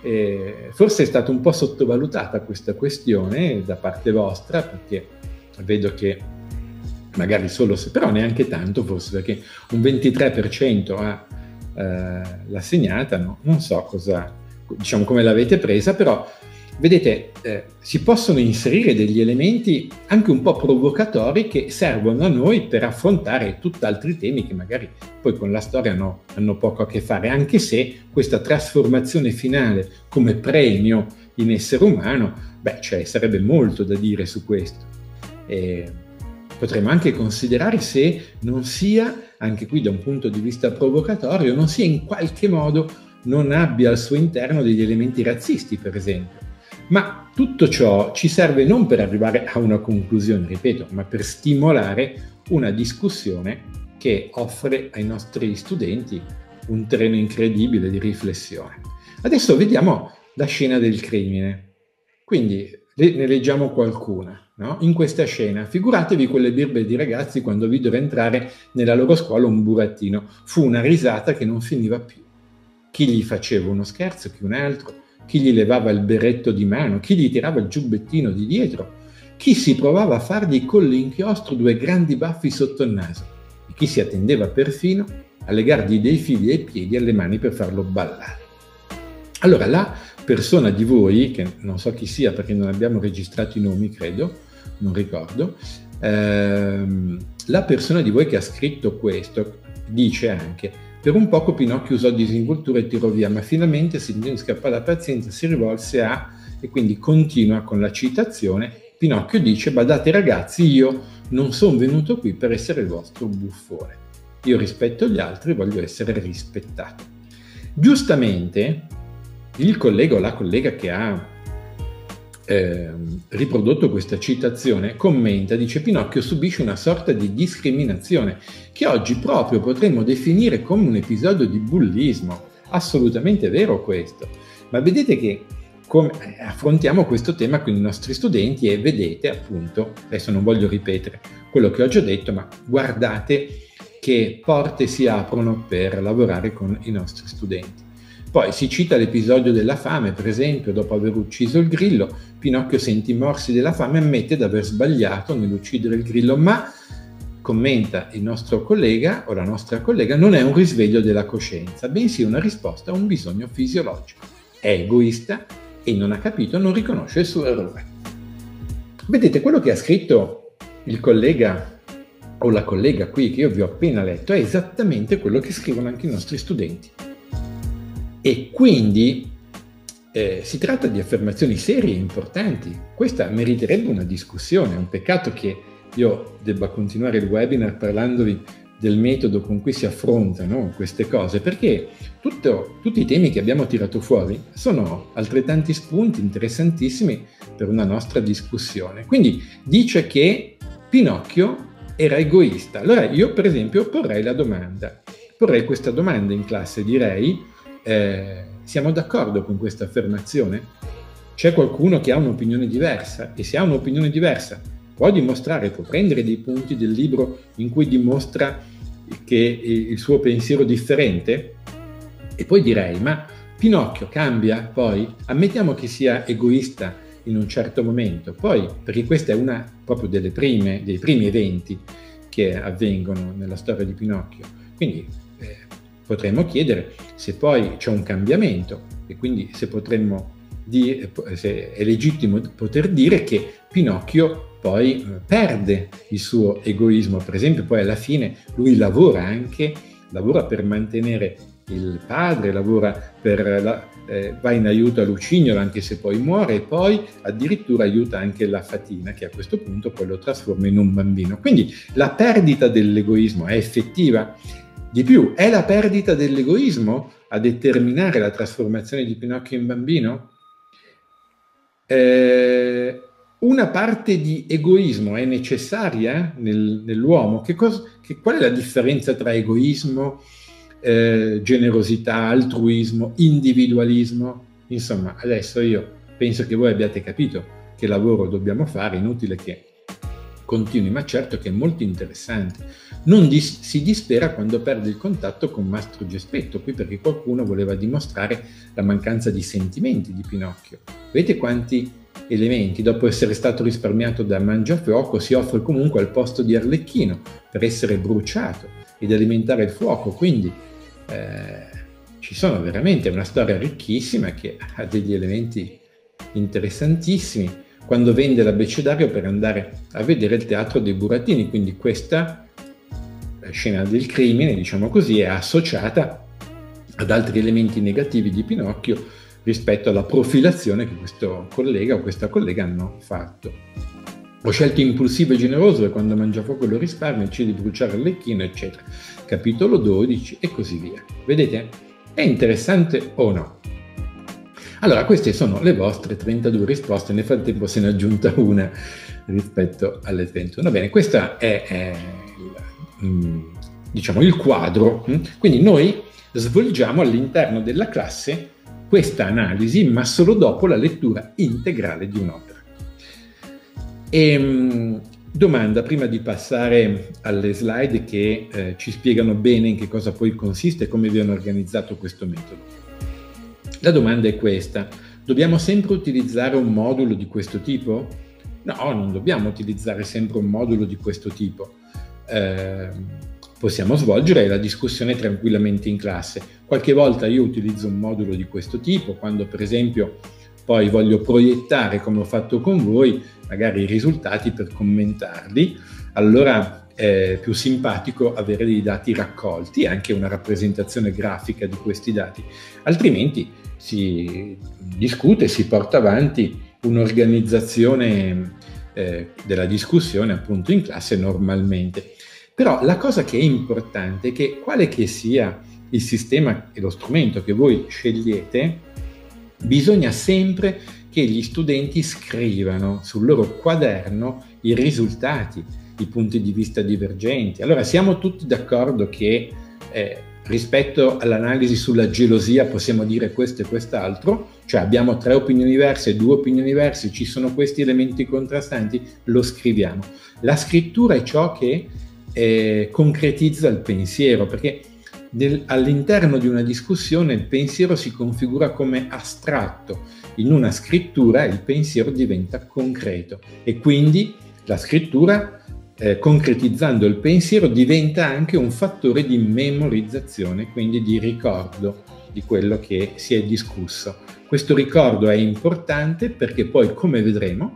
Forse è stata un po' sottovalutata questa questione da parte vostra, perché vedo che magari solo se, però neanche tanto forse, perché un 23% l'ha segnata, no? Non so cosa, diciamo, come l'avete presa, però vedete, si possono inserire degli elementi anche un po' provocatori che servono a noi per affrontare tutt'altri temi che magari poi con la storia hanno poco a che fare, anche se questa trasformazione finale come premio in essere umano, cioè sarebbe molto da dire su questo. Potremmo anche considerare se non sia, anche qui da un punto di vista provocatorio, non sia in qualche modo, non abbia al suo interno degli elementi razzisti, per esempio. Ma tutto ciò ci serve non per arrivare a una conclusione, ripeto, ma per stimolare una discussione che offre ai nostri studenti un terreno incredibile di riflessione. Adesso vediamo la scena del crimine. Quindi ne leggiamo qualcuna. No? In questa scena, figuratevi quelle birbe di ragazzi quando videro entrare nella loro scuola un burattino. Fu una risata che non finiva più. Chi gli faceva uno scherzo, chi un altro, chi gli levava il berretto di mano, chi gli tirava il giubbettino di dietro, chi si provava a fargli con l'inchiostro 2 grandi baffi sotto il naso e chi si attendeva perfino a legargli dei fili ai piedi e alle mani per farlo ballare. Allora, la persona di voi, che non so chi sia perché non abbiamo registrato i nomi, credo, non ricordo, la persona di voi che ha scritto questo dice anche: per un poco Pinocchio usò disinvoltura e tirò via, ma finalmente, sentendo scappare la pazienza, si rivolse a, e quindi continua con la citazione. Pinocchio dice: badate ragazzi, io non sono venuto qui per essere il vostro buffone. Io rispetto gli altri e voglio essere rispettato. Giustamente, il collega o la collega che ha riprodotto questa citazione commenta, dice: Pinocchio subisce una sorta di discriminazione che oggi proprio potremmo definire come un episodio di bullismo. Assolutamente vero questo, ma vedete che affrontiamo questo tema con i nostri studenti e vedete appunto, adesso non voglio ripetere quello che ho già detto, ma guardate che porte si aprono per lavorare con i nostri studenti. Poi si cita l'episodio della fame, per esempio, dopo aver ucciso il grillo, Pinocchio sente i morsi della fame e ammette di aver sbagliato nell'uccidere il grillo, ma, commenta il nostro collega o la nostra collega, non è un risveglio della coscienza, bensì una risposta a un bisogno fisiologico. È egoista e non ha capito, non riconosce il suo errore. Vedete, quello che ha scritto il collega o la collega qui, che io vi ho appena letto, è esattamente quello che scrivono anche i nostri studenti. E quindi si tratta di affermazioni serie e importanti. Questa meriterebbe una discussione. È un peccato che io debba continuare il webinar parlandovi del metodo con cui si affrontano queste cose, perché tutti i temi che abbiamo tirato fuori sono altrettanti spunti interessantissimi per una nostra discussione. Quindi dice che Pinocchio era egoista. Allora io per esempio porrei questa domanda in classe, direi: siamo d'accordo con questa affermazione? C'è qualcuno che ha un'opinione diversa? E se ha un'opinione diversa può prendere dei punti del libro in cui dimostra che il suo pensiero è differente? E poi direi: ma Pinocchio cambia poi? Ammettiamo che sia egoista in un certo momento, poi, perché questa è una proprio dei primi eventi che avvengono nella storia di Pinocchio. Quindi potremmo chiedere se poi c'è un cambiamento e quindi se è legittimo poter dire che Pinocchio poi perde il suo egoismo. Per esempio, poi alla fine lui lavora per mantenere il padre, va in aiuto a Lucignolo anche se poi muore, e poi addirittura aiuta anche la fatina, che a questo punto poi lo trasforma in un bambino. Quindi la perdita dell'egoismo è effettiva. Di più, è la perdita dell'egoismo a determinare la trasformazione di Pinocchio in bambino? Una parte di egoismo è necessaria nell'uomo? Qual è la differenza tra egoismo, generosità, altruismo, individualismo? Insomma, adesso io penso che voi abbiate capito che lavoro dobbiamo fare, inutile che continui, ma certo che è molto interessante. Non si dispera quando perde il contatto con Mastro Gespetto, qui perché qualcuno voleva dimostrare la mancanza di sentimenti di Pinocchio. Vedete quanti elementi, dopo essere stato risparmiato da Mangiafuoco, si offre comunque al posto di Arlecchino per essere bruciato ed alimentare il fuoco, quindi ci sono veramente una storia ricchissima che ha degli elementi interessantissimi. Quando vende l'abbecedario per andare a vedere il teatro dei burattini, quindi questa scena del crimine, diciamo così, è associata ad altri elementi negativi di Pinocchio rispetto alla profilazione che questo collega o questa collega hanno fatto. Ho scelto impulsivo e generoso e quando Mangiafuoco lo risparmia decide di bruciare Arlecchino, eccetera. Capitolo 12 e così via. Vedete? È interessante o no? Allora, queste sono le vostre 32 risposte, nel frattempo se ne è aggiunta una rispetto alle 31. Bene, questo è diciamo, il quadro. Quindi noi svolgiamo all'interno della classe questa analisi, ma solo dopo la lettura integrale di un'opera. Domanda, prima di passare alle slide che ci spiegano bene in che cosa poi consiste e come viene organizzato questo metodo. La domanda è questa: dobbiamo sempre utilizzare un modulo di questo tipo? No, non dobbiamo utilizzare sempre un modulo di questo tipo. Possiamo svolgere la discussione tranquillamente in classe. Qualche volta io utilizzo un modulo di questo tipo, quando per esempio poi voglio proiettare, come ho fatto con voi, magari i risultati per commentarli, allora è più simpatico avere dei dati raccolti e anche una rappresentazione grafica di questi dati, altrimenti si discute, si porta avanti un'organizzazione della discussione appunto in classe normalmente. Però la cosa che è importante è che quale che sia il sistema e lo strumento che voi scegliete, bisogna sempre che gli studenti scrivano sul loro quaderno i risultati, i punti di vista divergenti. Allora siamo tutti d'accordo che rispetto all'analisi sulla gelosia possiamo dire questo e quest'altro, cioè abbiamo 3 opinioni diverse, 2 opinioni diverse, ci sono questi elementi contrastanti, lo scriviamo. La scrittura è ciò che concretizza il pensiero, perché all'interno di una discussione il pensiero si configura come astratto, in una scrittura il pensiero diventa concreto e quindi la scrittura concretizzando il pensiero diventa anche un fattore di memorizzazione, quindi di ricordo di quello che si è discusso. Questo ricordo è importante perché poi, come vedremo,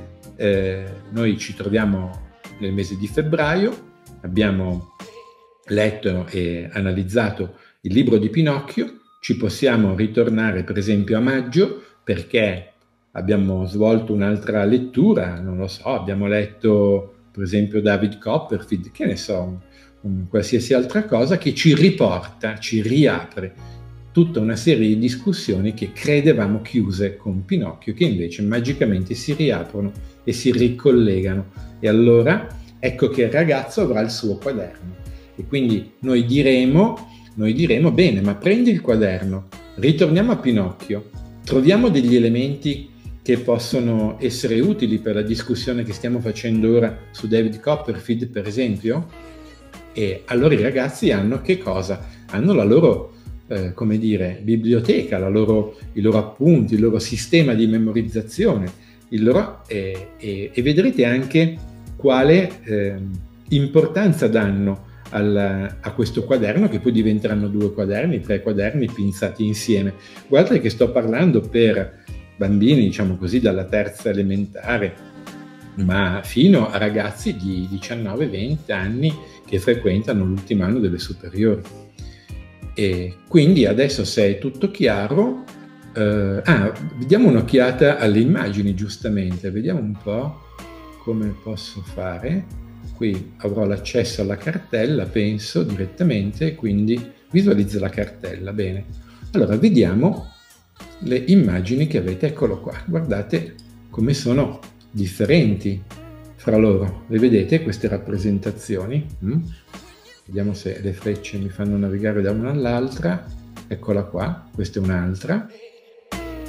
noi ci troviamo nel mese di febbraio, abbiamo letto e analizzato il libro di Pinocchio, ci possiamo ritornare per esempio a maggio perché abbiamo svolto un'altra lettura, non lo so, abbiamo letto per esempio David Copperfield, che ne so, qualsiasi altra cosa che ci riporta, ci riapre tutta una serie di discussioni che credevamo chiuse con Pinocchio, che invece magicamente si riaprono e si ricollegano. E allora ecco che il ragazzo avrà il suo quaderno. E quindi noi diremo, bene, ma prendi il quaderno, ritorniamo a Pinocchio, troviamo degli elementi che possono essere utili per la discussione che stiamo facendo ora su David Copperfield, per esempio, e allora i ragazzi hanno che cosa? Hanno la loro, come dire, biblioteca, i loro appunti, il loro sistema di memorizzazione, e vedrete anche quale importanza danno a questo quaderno, che poi diventeranno 2 quaderni, 3 quaderni pinzati insieme. Guardate che sto parlando per bambini, diciamo così, dalla terza elementare, ma fino a ragazzi di 19-20 anni che frequentano l'ultimo anno delle superiori. E quindi adesso, se è tutto chiaro, diamo un'occhiata alle immagini, giustamente, vediamo un po' come posso fare. Qui avrò l'accesso alla cartella, penso, direttamente, quindi visualizza la cartella. Bene, allora vediamo le immagini che avete. Eccolo qua, guardate come sono differenti fra loro. Le vedete queste rappresentazioni? Vediamo se le frecce mi fanno navigare da una all'altra. Eccola qua, questa è un'altra.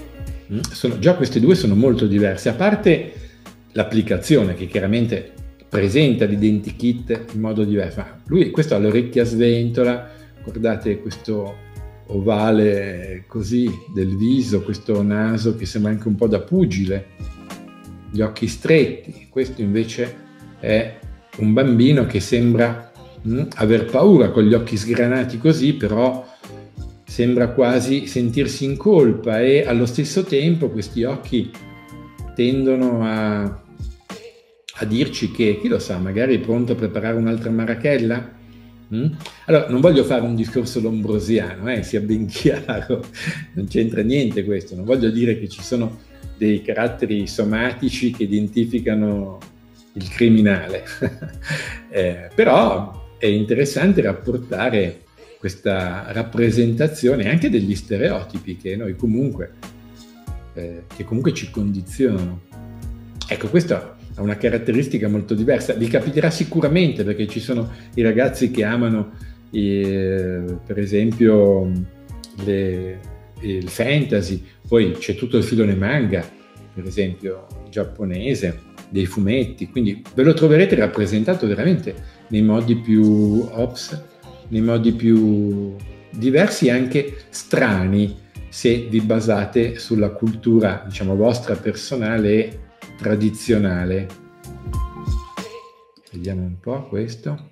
Già queste due sono molto diverse, a parte l'applicazione che chiaramente presenta l'identikit in modo diverso. Ma lui, questo ha l'orecchia a sventola, guardate questo ovale così del viso, questo naso che sembra anche un po' da pugile, gli occhi stretti. Questo invece è un bambino che sembra aver paura con gli occhi sgranati così, però sembra quasi sentirsi in colpa, e allo stesso tempo questi occhi tendono a dirci che, chi lo sa, magari è pronto a preparare un'altra marachella? Allora, non voglio fare un discorso lombrosiano, sia ben chiaro, non c'entra niente questo, non voglio dire che ci sono dei caratteri somatici che identificano il criminale, però è interessante rapportare questa rappresentazione anche degli stereotipi che noi comunque ci condizionano. Ecco, questa ha una caratteristica molto diversa, vi capiterà sicuramente, perché ci sono i ragazzi che amano per esempio il fantasy, poi c'è tutto il filone manga, per esempio giapponese, dei fumetti, quindi ve lo troverete rappresentato veramente nei modi più nei modi più diversi e anche strani, se vi basate sulla cultura, diciamo, vostra personale e tradizionale. Vediamo un po' questo.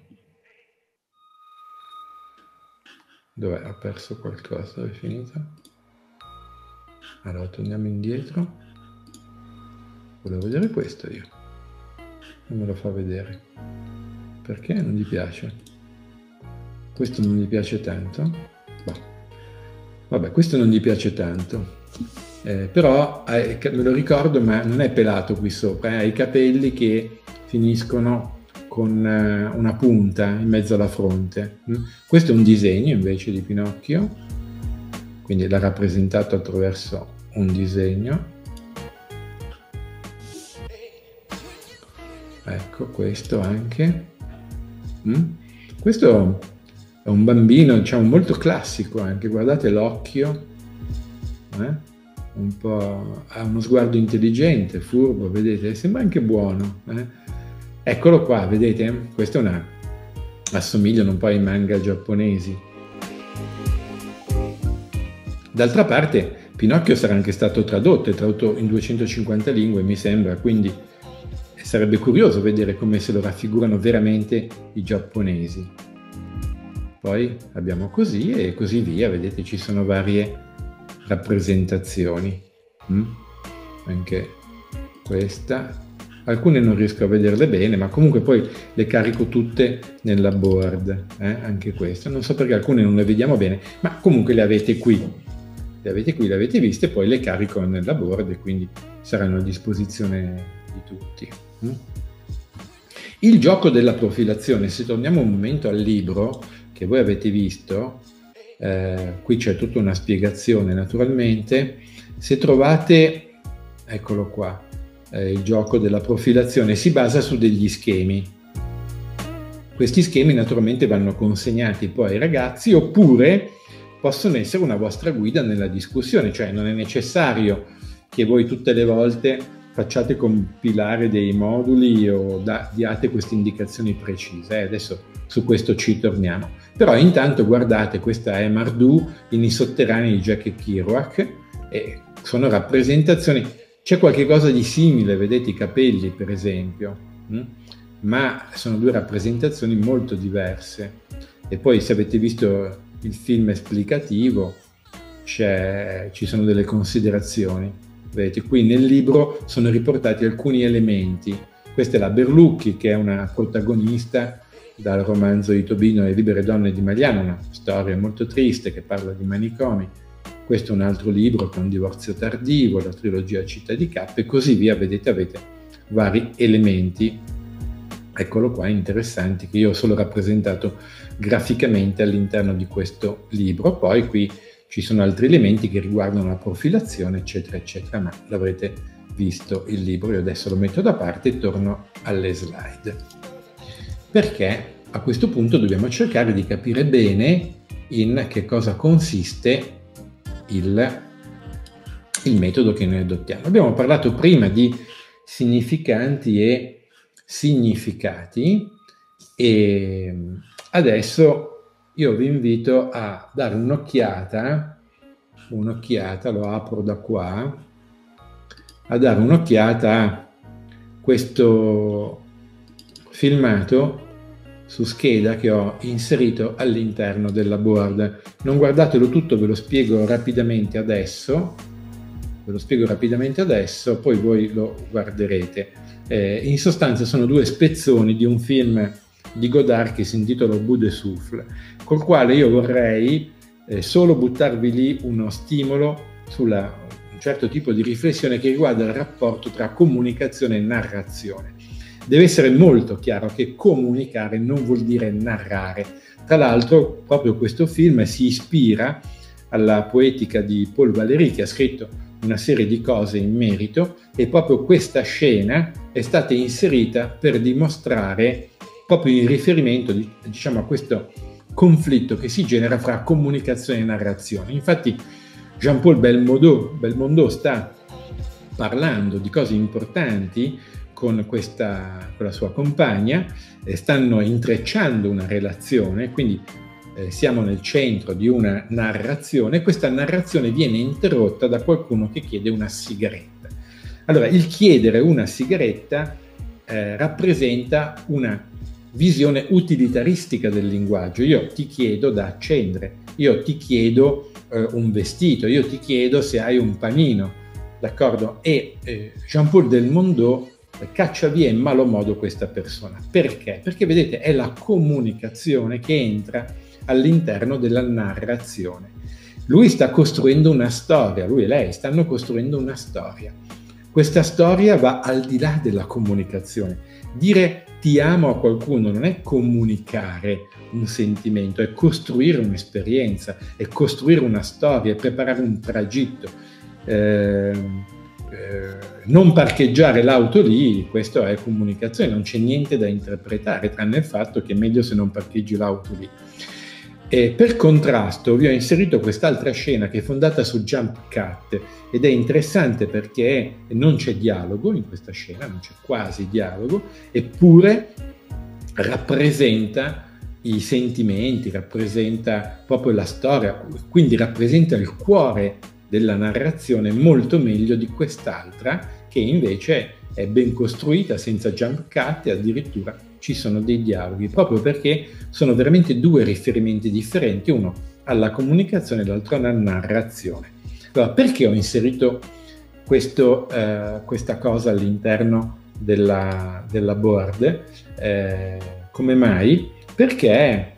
Dov'è? Ho perso qualcosa, dove è finita? Allora torniamo indietro. Volevo vedere questo io. Non me lo fa vedere. Perché non gli piace? Questo non gli piace tanto? Boh. Vabbè, questo non gli piace tanto. Però me lo ricordo, ma non è pelato qui sopra, ha i capelli che finiscono con una punta in mezzo alla fronte. Questo è un disegno invece di Pinocchio, quindi l'ha rappresentato attraverso un disegno. Ecco, questo anche. Questo è un bambino, diciamo, molto classico anche, guardate l'occhio, un po', ha uno sguardo intelligente, furbo, vedete, sembra anche buono. Eccolo qua, vedete? Questa è assomigliano un po' ai manga giapponesi. D'altra parte, Pinocchio sarà anche stato tradotto in 250 lingue, mi sembra, quindi sarebbe curioso vedere come se lo raffigurano veramente i giapponesi. Poi abbiamo così e così via, vedete, ci sono varie rappresentazioni. Anche questa. Alcune non riesco a vederle bene, ma comunque poi le carico tutte nella board, anche queste. Non so perché alcune non le vediamo bene, ma comunque le avete qui. Le avete viste, poi le carico nella board e quindi saranno a disposizione di tutti. Il gioco della profilazione, se torniamo un momento al libro che voi avete visto, qui c'è tutta una spiegazione naturalmente. Se trovate, eccolo qua, il gioco della profilazione si basa su degli schemi. Questi schemi naturalmente vanno consegnati poi ai ragazzi, oppure possono essere una vostra guida nella discussione, cioè non è necessario che voi tutte le volte facciate compilare dei moduli o diate queste indicazioni precise. Adesso su questo ci torniamo. Però intanto guardate, questa è Mardu in I sotterranei di Jack Kerouac, e sono rappresentazioni. C'è qualche cosa di simile, vedete i capelli per esempio, ma sono due rappresentazioni molto diverse. E poi se avete visto il film esplicativo ci sono delle considerazioni. Vedete, qui nel libro sono riportati alcuni elementi. Questa è la Berlucchi, che è una protagonista dal romanzo di Tobino Le libere donne di Magliano, una storia molto triste che parla di manicomi. Questo è un altro libro che è Un divorzio tardivo, la trilogia Città di K e così via. Vedete, avete vari elementi, eccolo qua, interessanti, che io ho solo rappresentato graficamente all'interno di questo libro. Poi qui ci sono altri elementi che riguardano la profilazione, eccetera, eccetera, ma l'avrete visto il libro. Io adesso lo metto da parte e torno alle slide. Perché a questo punto dobbiamo cercare di capire bene in che cosa consiste il metodo che noi adottiamo. Abbiamo parlato prima di significanti e significati, e adesso io vi invito a dare un'occhiata, lo apro da qua, a dare un'occhiata a questo filmato su scheda che ho inserito all'interno della board. Non guardatelo tutto, ve lo spiego rapidamente adesso, poi voi lo guarderete. In sostanza sono due spezzoni di un film di Godard che si intitola Au bout de souffle, col quale io vorrei solo buttarvi lì uno stimolo su un certo tipo di riflessione che riguarda il rapporto tra comunicazione e narrazione. Deve essere molto chiaro che comunicare non vuol dire narrare. Tra l'altro, proprio questo film si ispira alla poetica di Paul Valéry, che ha scritto una serie di cose in merito, e proprio questa scena è stata inserita per dimostrare, proprio in riferimento diciamo a questo conflitto che si genera fra comunicazione e narrazione. Infatti Jean-Paul Belmondo sta parlando di cose importanti con la sua compagna, stanno intrecciando una relazione, quindi siamo nel centro di una narrazione. Questa narrazione viene interrotta da qualcuno che chiede una sigaretta. Allora, il chiedere una sigaretta rappresenta una visione utilitaristica del linguaggio. Io ti chiedo da accendere, io ti chiedo un vestito, io ti chiedo se hai un panino, d'accordo? E Jean-Paul Belmondo caccia via in malo modo questa persona. Perché? Perché vedete, è la comunicazione che entra all'interno della narrazione. Lui sta costruendo una storia, lui e lei stanno costruendo una storia. Questa storia va al di là della comunicazione. Dire ti amo a qualcuno non è comunicare un sentimento, è costruire un'esperienza, è costruire una storia, è preparare un tragitto. Non parcheggiare l'auto lì, questo è comunicazione, non c'è niente da interpretare, tranne il fatto che è meglio se non parcheggi l'auto lì. E per contrasto vi ho inserito quest'altra scena che è fondata su jump cut ed è interessante perché non c'è dialogo in questa scena, non c'è quasi dialogo, eppure rappresenta i sentimenti, rappresenta proprio la storia, quindi rappresenta il cuore della narrazione molto meglio di quest'altra che invece è ben costruita, senza jump cut, e addirittura ci sono dei dialoghi, proprio perché sono veramente due riferimenti differenti, uno alla comunicazione e l'altro alla narrazione. Allora, perché ho inserito questa cosa all'interno della board? Come mai? Perché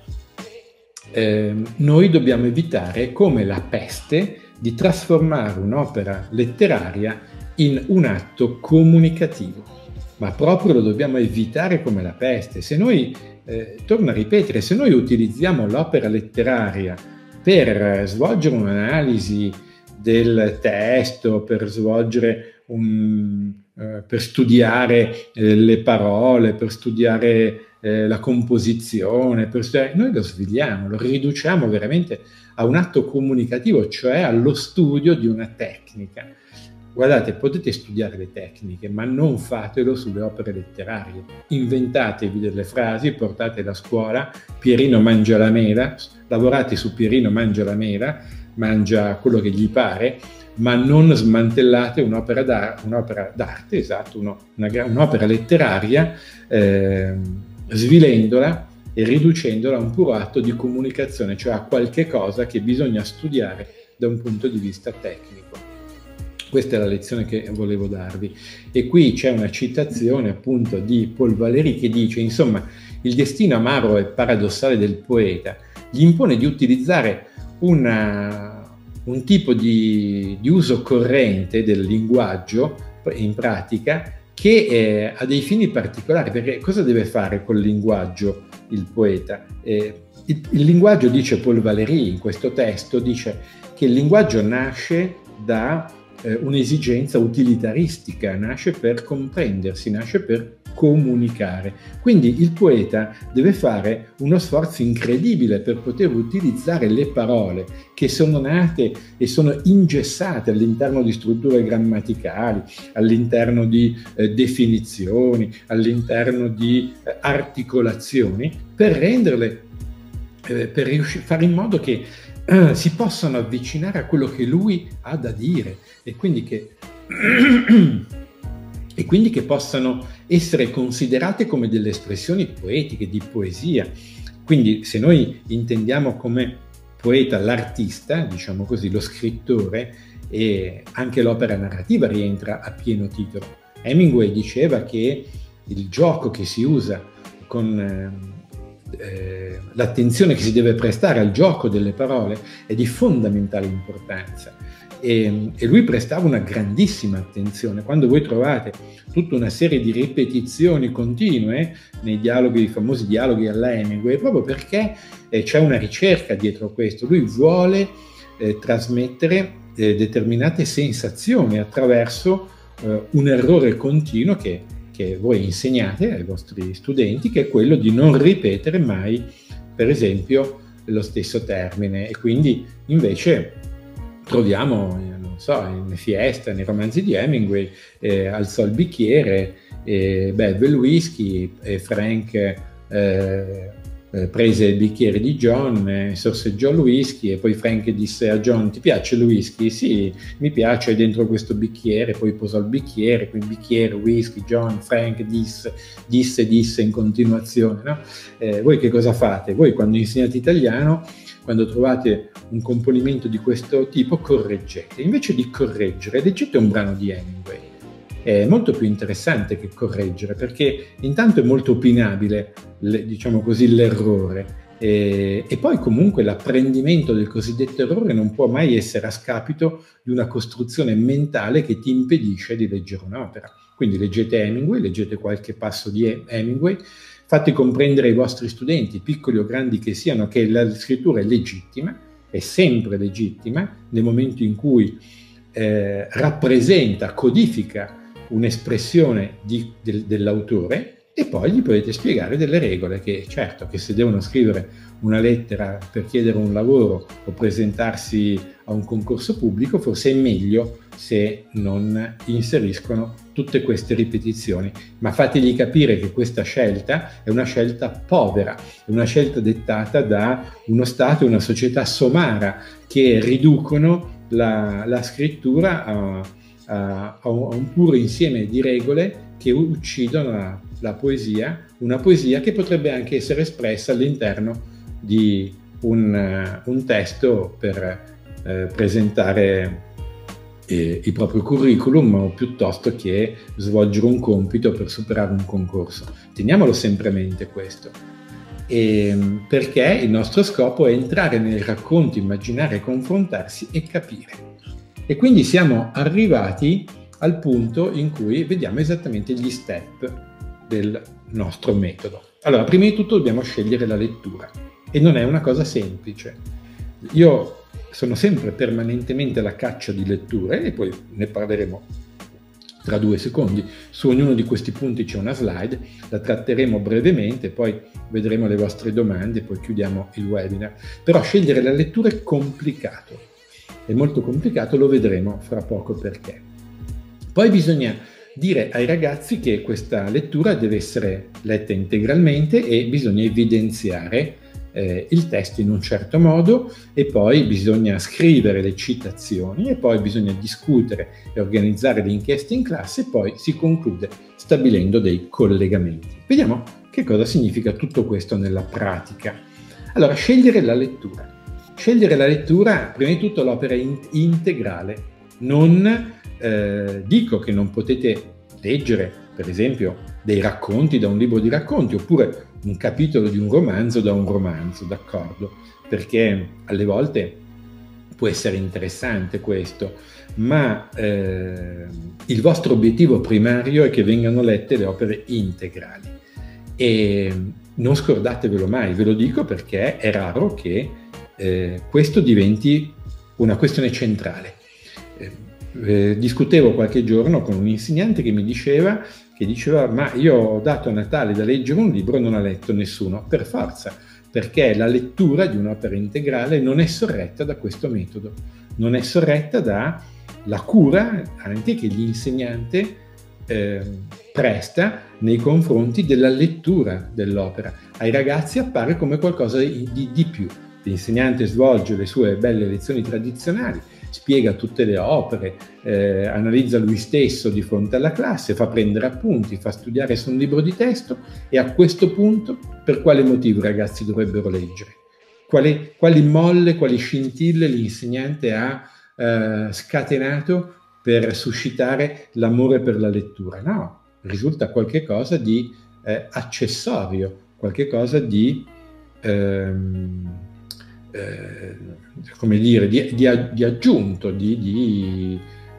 noi dobbiamo evitare, come La Peste, di trasformare un'opera letteraria in un atto comunicativo, ma proprio lo dobbiamo evitare come La Peste. Se noi, torno a ripetere, se noi utilizziamo l'opera letteraria per svolgere un'analisi del testo, per svolgere per studiare le parole, per studiare la composizione, noi lo svegliamo, lo riduciamo veramente a un atto comunicativo, cioè allo studio di una tecnica. Guardate, potete studiare le tecniche, ma non fatelo sulle opere letterarie. Inventatevi delle frasi, portatele a scuola, Pierino mangia la mela, lavorate su Pierino mangia la mela, mangia quello che gli pare, ma non smantellate un'opera d'arte, esatto, un'opera letteraria, svilendola e riducendola a un puro atto di comunicazione, cioè a qualche cosa che bisogna studiare da un punto di vista tecnico. Questa è la lezione che volevo darvi. E qui c'è una citazione appunto di Paul Valéry che dice, insomma, il destino amaro e paradossale del poeta gli impone di utilizzare un tipo di uso corrente del linguaggio in pratica che ha dei fini particolari, perché cosa deve fare col linguaggio il poeta? Il linguaggio, dice Paul Valéry in questo testo, dice che il linguaggio nasce da un'esigenza utilitaristica, nasce per comprendersi, nasce per comunicare. Quindi il poeta deve fare uno sforzo incredibile per poter utilizzare le parole che sono nate e sono ingessate all'interno di strutture grammaticali, all'interno di definizioni, all'interno di articolazioni, per renderle, per fare in modo che si possano avvicinare a quello che lui ha da dire e quindi che possano essere considerate come delle espressioni poetiche, di poesia. Quindi se noi intendiamo come poeta l'artista, diciamo così, lo scrittore, e anche l'opera narrativa rientra a pieno titolo. Hemingway diceva che il gioco che si usa con l'attenzione che si deve prestare al gioco delle parole è di fondamentale importanza. E lui prestava una grandissima attenzione. Quando voi trovate tutta una serie di ripetizioni continue nei dialoghi, i famosi dialoghi alla Hemingway, proprio perché c'è una ricerca dietro questo. Lui vuole trasmettere determinate sensazioni attraverso un errore continuo che voi insegnate ai vostri studenti, che è quello di non ripetere mai, per esempio, lo stesso termine. E quindi invece troviamo, non so, in Fiesta, nei romanzi di Hemingway, alzò il bicchiere, beve il whisky, e Frank prese il bicchiere di John, sorseggiò il whisky, e poi Frank disse a John: ti piace il whisky? Sì, mi piace, è dentro questo bicchiere. Poi posò il bicchiere, quindi bicchiere, whisky, John, Frank disse in continuazione, no? Voi che cosa fate? Voi quando insegnate italiano, quando trovate un componimento di questo tipo, correggete. Invece di correggere, leggete un brano di Hemingway. È molto più interessante che correggere, perché intanto è molto opinabile, diciamo così, l'errore, e poi comunque l'apprendimento del cosiddetto errore non può mai essere a scapito di una costruzione mentale che ti impedisce di leggere un'opera. Quindi leggete Hemingway, leggete qualche passo di Hemingway, fate comprendere ai vostri studenti, piccoli o grandi che siano, che la scrittura è legittima, è sempre legittima, nel momento in cui rappresenta, codifica un'espressione dell'autore, e poi gli potete spiegare delle regole, che certo che se devono scrivere una lettera per chiedere un lavoro o presentarsi a un concorso pubblico, forse è meglio se non inseriscono tutte queste ripetizioni, ma fategli capire che questa scelta è una scelta povera, è una scelta dettata da uno Stato e una società somara che riducono la scrittura a un puro insieme di regole che uccidono la poesia, una poesia che potrebbe anche essere espressa all'interno di un testo per presentare il proprio curriculum, o piuttosto che svolgere un compito per superare un concorso. Teniamolo sempre a mente questo, perché il nostro scopo è entrare nei racconti, immaginare, confrontarsi e capire. E quindi siamo arrivati al punto in cui vediamo esattamente gli step del nostro metodo. Allora, prima di tutto dobbiamo scegliere la lettura, e non è una cosa semplice. Io sono sempre permanentemente alla caccia di letture, e poi ne parleremo tra 2 secondi. Su ognuno di questi punti c'è una slide, la tratteremo brevemente, poi vedremo le vostre domande e poi chiudiamo il webinar. Però scegliere la lettura è complicato, è molto complicato, lo vedremo fra poco perché. Poi bisogna dire ai ragazzi che questa lettura deve essere letta integralmente e bisogna evidenziare il testo in un certo modo, e poi bisogna scrivere le citazioni, e poi bisogna discutere e organizzare le inchieste in classe, e poi si conclude stabilendo dei collegamenti. Vediamo che cosa significa tutto questo nella pratica. Allora, scegliere la lettura. Scegliere la lettura, prima di tutto l'opera integrale. Non dico che non potete leggere, per esempio, dei racconti da un libro di racconti, oppure un capitolo di un romanzo da un romanzo, d'accordo? Perché alle volte può essere interessante questo, ma il vostro obiettivo primario è che vengano lette le opere integrali. E non scordatevelo mai, ve lo dico perché è raro che questo diventi una questione centrale. Discutevo qualche giorno con un insegnante che mi diceva che diceva: ma io ho dato a Natale da leggere un libro e non ha letto nessuno, per forza, perché la lettura di un'opera integrale non è sorretta da questo metodo, non è sorretta dalla cura anche che l'insegnante presta nei confronti della lettura dell'opera. Ai ragazzi appare come qualcosa di più. L'insegnante svolge le sue belle lezioni tradizionali, spiega tutte le opere, analizza lui stesso di fronte alla classe, fa prendere appunti, fa studiare su un libro di testo, e a questo punto per quale motivo i ragazzi dovrebbero leggere? Quali molle, quali scintille l'insegnante ha scatenato per suscitare l'amore per la lettura? No, risulta qualche cosa di accessorio, qualche cosa di come dire, di aggiunto, di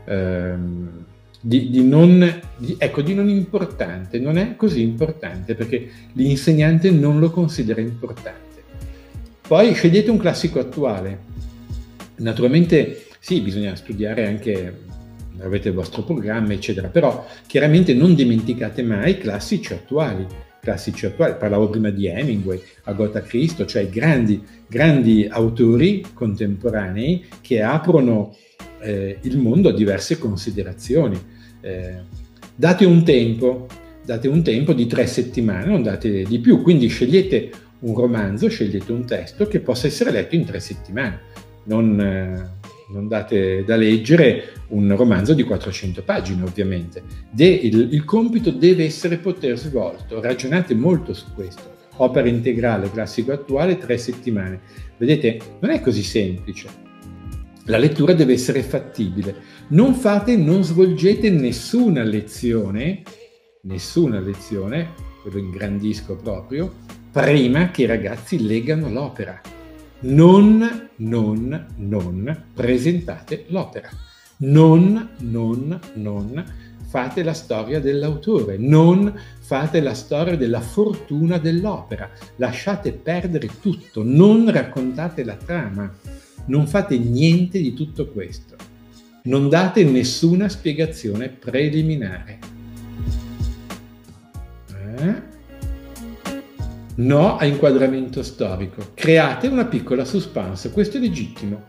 non importante. Non è così importante perché l'insegnante non lo considera importante. Poi scegliete un classico attuale. Naturalmente sì, bisogna studiare anche, avete il vostro programma, eccetera, però chiaramente non dimenticate mai classici attuali. Parlavo prima di Hemingway, Agatha Christie, cioè grandi autori contemporanei che aprono il mondo a diverse considerazioni. Date un tempo di 3 settimane, non date di più, quindi scegliete un romanzo, scegliete un testo che possa essere letto in 3 settimane. Non date da leggere un romanzo di 400 pagine, ovviamente. Il compito deve poter svolto. Ragionate molto su questo. Opera integrale, classico attuale, 3 settimane. Vedete, non è così semplice. La lettura deve essere fattibile. Non svolgete nessuna lezione, ve lo ingrandisco proprio, prima che i ragazzi leggano l'opera. Non presentate l'opera, non fate la storia dell'autore, non fate la storia della fortuna dell'opera, lasciate perdere tutto, non raccontate la trama, non fate niente di tutto questo, non date nessuna spiegazione preliminare. No a inquadramento storico. Create una piccola suspense. Questo è legittimo.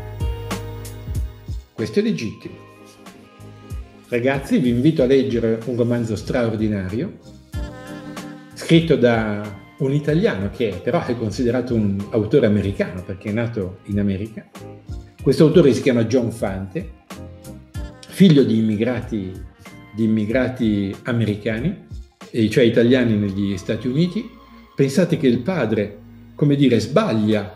Ragazzi, vi invito a leggere un romanzo straordinario, scritto da un italiano che però è considerato un autore americano perché è nato in America. Questo autore si chiama John Fante, figlio di immigrati americani, cioè italiani negli Stati Uniti. Pensate che il padre, come dire, sbaglia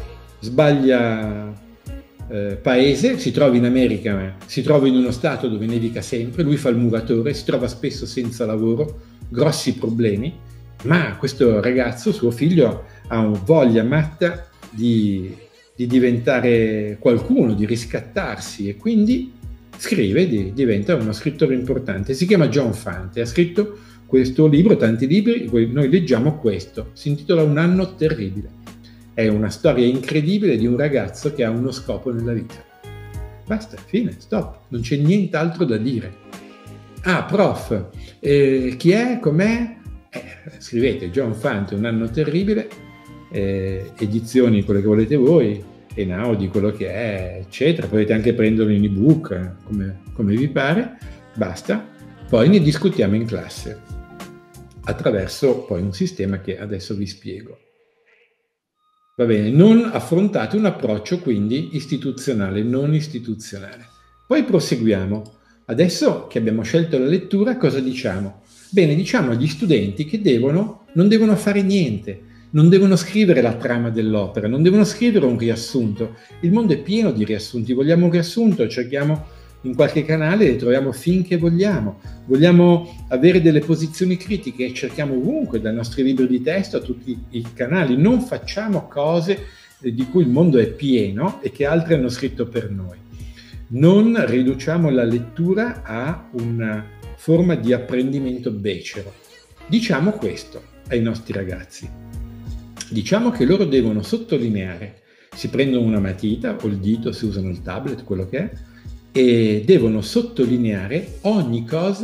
paese, si trova in America, si trova in uno stato dove nevica sempre, lui fa il muratore, si trova spesso senza lavoro, grossi problemi, ma questo ragazzo, suo figlio, ha voglia matta di diventare qualcuno, di riscattarsi, e quindi scrive, diventa uno scrittore importante. Si chiama John Fante, ha scritto questo libro, tanti libri, noi leggiamo questo, si intitola Un anno terribile. È una storia incredibile di un ragazzo che ha uno scopo nella vita. Basta, fine, stop, non c'è nient'altro da dire. Ah, prof, chi è, com'è? Scrivete John Fante, Un anno terribile, edizioni quelle che volete voi, Einaudi, quello che è, eccetera. Potete anche prenderlo in ebook, come vi pare, basta. Poi ne discutiamo in classe, attraverso poi un sistema che adesso vi spiego. Va bene, non affrontate un approccio quindi istituzionale, non istituzionale. Poi proseguiamo. Adesso che abbiamo scelto la lettura, cosa diciamo? Bene, diciamo agli studenti che non devono fare niente, non devono scrivere la trama dell'opera, non devono scrivere un riassunto. Il mondo è pieno di riassunti, vogliamo un riassunto, cerchiamo in qualche canale, le troviamo finché vogliamo. Vogliamo avere delle posizioni critiche, cerchiamo ovunque, dai nostri libri di testo a tutti i canali. Non facciamo cose di cui il mondo è pieno e che altri hanno scritto per noi. Non riduciamo la lettura a una forma di apprendimento becero. Diciamo questo ai nostri ragazzi. Diciamo che loro devono sottolineare, si prendono una matita o il dito, se usano il tablet, quello che è, e devono sottolineare ogni cosa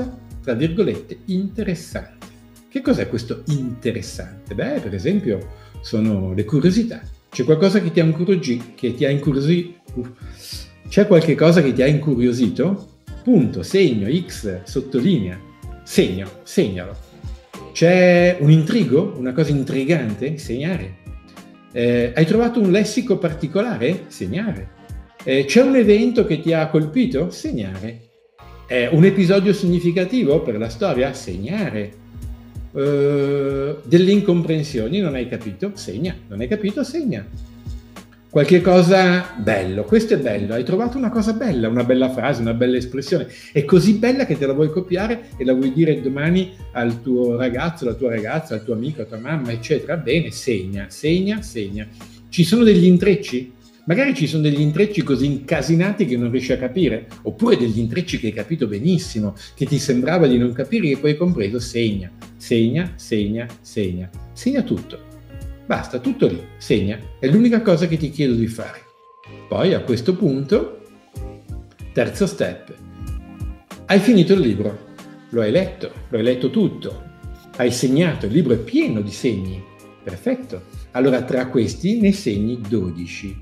tra virgolette, interessante. Che cos'è questo interessante? Beh, per esempio, sono le curiosità. C'è qualcosa che ti ha incuriosito? C'è qualche cosa che ti ha incuriosito? Punto, segno, X, sottolinea, segnalo. C'è un intrigo? Una cosa intrigante? Segnare. Hai trovato un lessico particolare? Segnare. C'è un evento che ti ha colpito? Segnare. Un episodio significativo per la storia? Segnare. Delle incomprensioni? Non hai capito? Segna. Non hai capito? Segna. Qualche cosa bello, questo è bello, hai trovato una cosa bella, una bella frase, una bella espressione, è così bella che te la vuoi copiare e la vuoi dire domani al tuo ragazzo, alla tua ragazza, al tuo amico, alla tua mamma, eccetera. Bene, segna. Ci sono degli intrecci? Magari ci sono degli intrecci così incasinati che non riesci a capire, oppure degli intrecci che hai capito benissimo, che ti sembrava di non capire e poi hai compreso. Segna tutto. Basta, tutto lì, segna, è l'unica cosa che ti chiedo di fare. Poi a questo punto, terzo step, hai finito il libro, lo hai letto tutto, hai segnato, il libro è pieno di segni, perfetto. Allora tra questi ne segni 12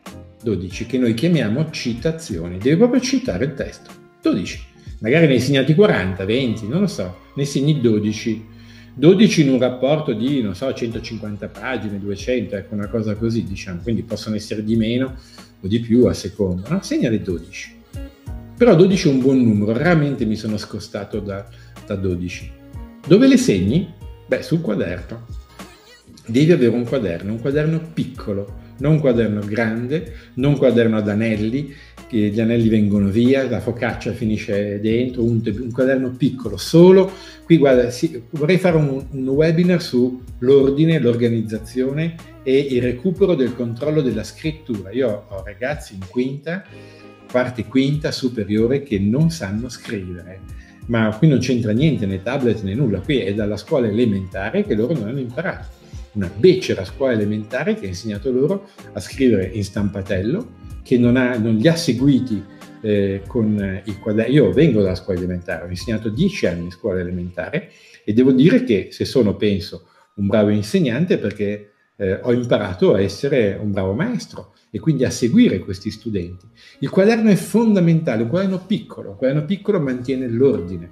che noi chiamiamo citazioni, devi proprio citare il testo, 12, magari ne hai segnati 40, 20, non lo so, ne segni 12 in un rapporto di, 150 pagine, 200, ecco, una cosa così, diciamo, quindi possono essere di meno o di più a seconda, no? Segnali 12. Però 12 è un buon numero, raramente mi sono scostato da 12. Dove le segni? Beh, sul quaderno. Devi avere un quaderno piccolo, non un quaderno grande, non un quaderno ad anelli, che gli anelli vengono via, la focaccia finisce dentro, un quaderno piccolo, solo. Qui guarda, vorrei fare un webinar sull'ordine, l'organizzazione e il recupero del controllo della scrittura. Io ho ragazzi in quarta e quinta superiore che non sanno scrivere, ma qui non c'entra niente, né tablet né nulla, qui è dalla scuola elementare che loro non hanno imparato. Una becera scuola elementare che ha insegnato loro a scrivere in stampatello, che non li ha seguiti con i quaderni. Io vengo dalla scuola elementare, ho insegnato 10 anni in scuola elementare e devo dire che se penso, un bravo insegnante perché ho imparato a essere un bravo maestro e quindi a seguire questi studenti. Il quaderno è fondamentale, un quaderno piccolo mantiene l'ordine.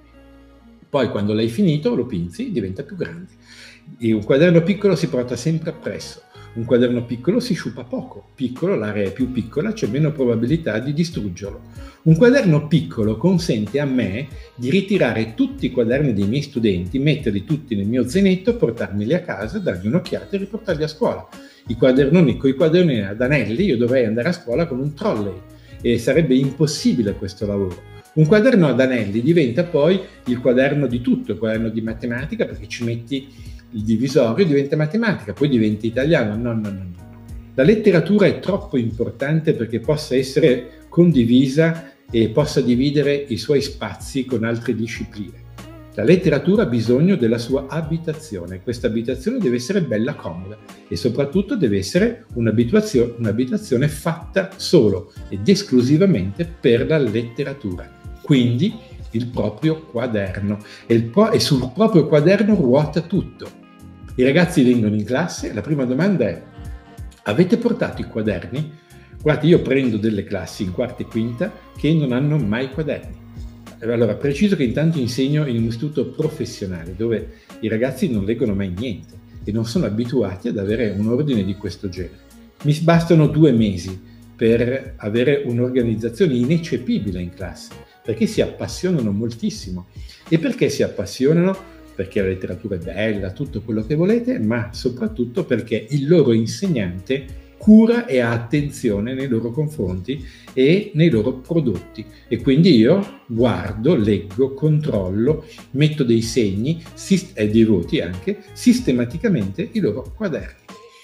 Poi quando l'hai finito lo pinzi, diventa più grande. E un quaderno piccolo si porta sempre appresso. Un quaderno piccolo si sciupa poco, l'area è più piccola, c'è meno probabilità di distruggerlo. Un quaderno piccolo consente a me di ritirare tutti i quaderni dei miei studenti, metterli tutti nel mio zainetto, portarmeli a casa, dargli un'occhiata e riportarli a scuola. I quadernoni con i quadernoni ad anelli, io dovrei andare a scuola con un trolley e sarebbe impossibile questo lavoro. Un quaderno ad anelli diventa poi il quaderno di tutto, il quaderno di matematica, perché ci metti il divisorio, diventa matematica, poi diventa italiano. No. La letteratura è troppo importante perché possa essere condivisa e possa dividere i suoi spazi con altre discipline. La letteratura ha bisogno della sua abitazione, questa abitazione deve essere bella comoda e soprattutto deve essere un'abitazione fatta solo ed esclusivamente per la letteratura, quindi il proprio quaderno e sul proprio quaderno ruota tutto. I ragazzi vengono in classe, la prima domanda è: avete portato i quaderni? Guardi, io prendo delle classi in quarta e quinta che non hanno mai quaderni. Allora, preciso che intanto insegno in un istituto professionale dove i ragazzi non leggono mai niente e non sono abituati ad avere un ordine di questo genere. Mi bastano 2 mesi per avere un'organizzazione ineccepibile in classe, perché si appassionano moltissimo. E perché si appassionano? Perché la letteratura è bella, tutto quello che volete, ma soprattutto perché il loro insegnante cura e ha attenzione nei loro confronti e nei loro prodotti. E quindi io guardo, leggo, controllo, metto dei segni e dei voti anche, sistematicamente i loro quaderni.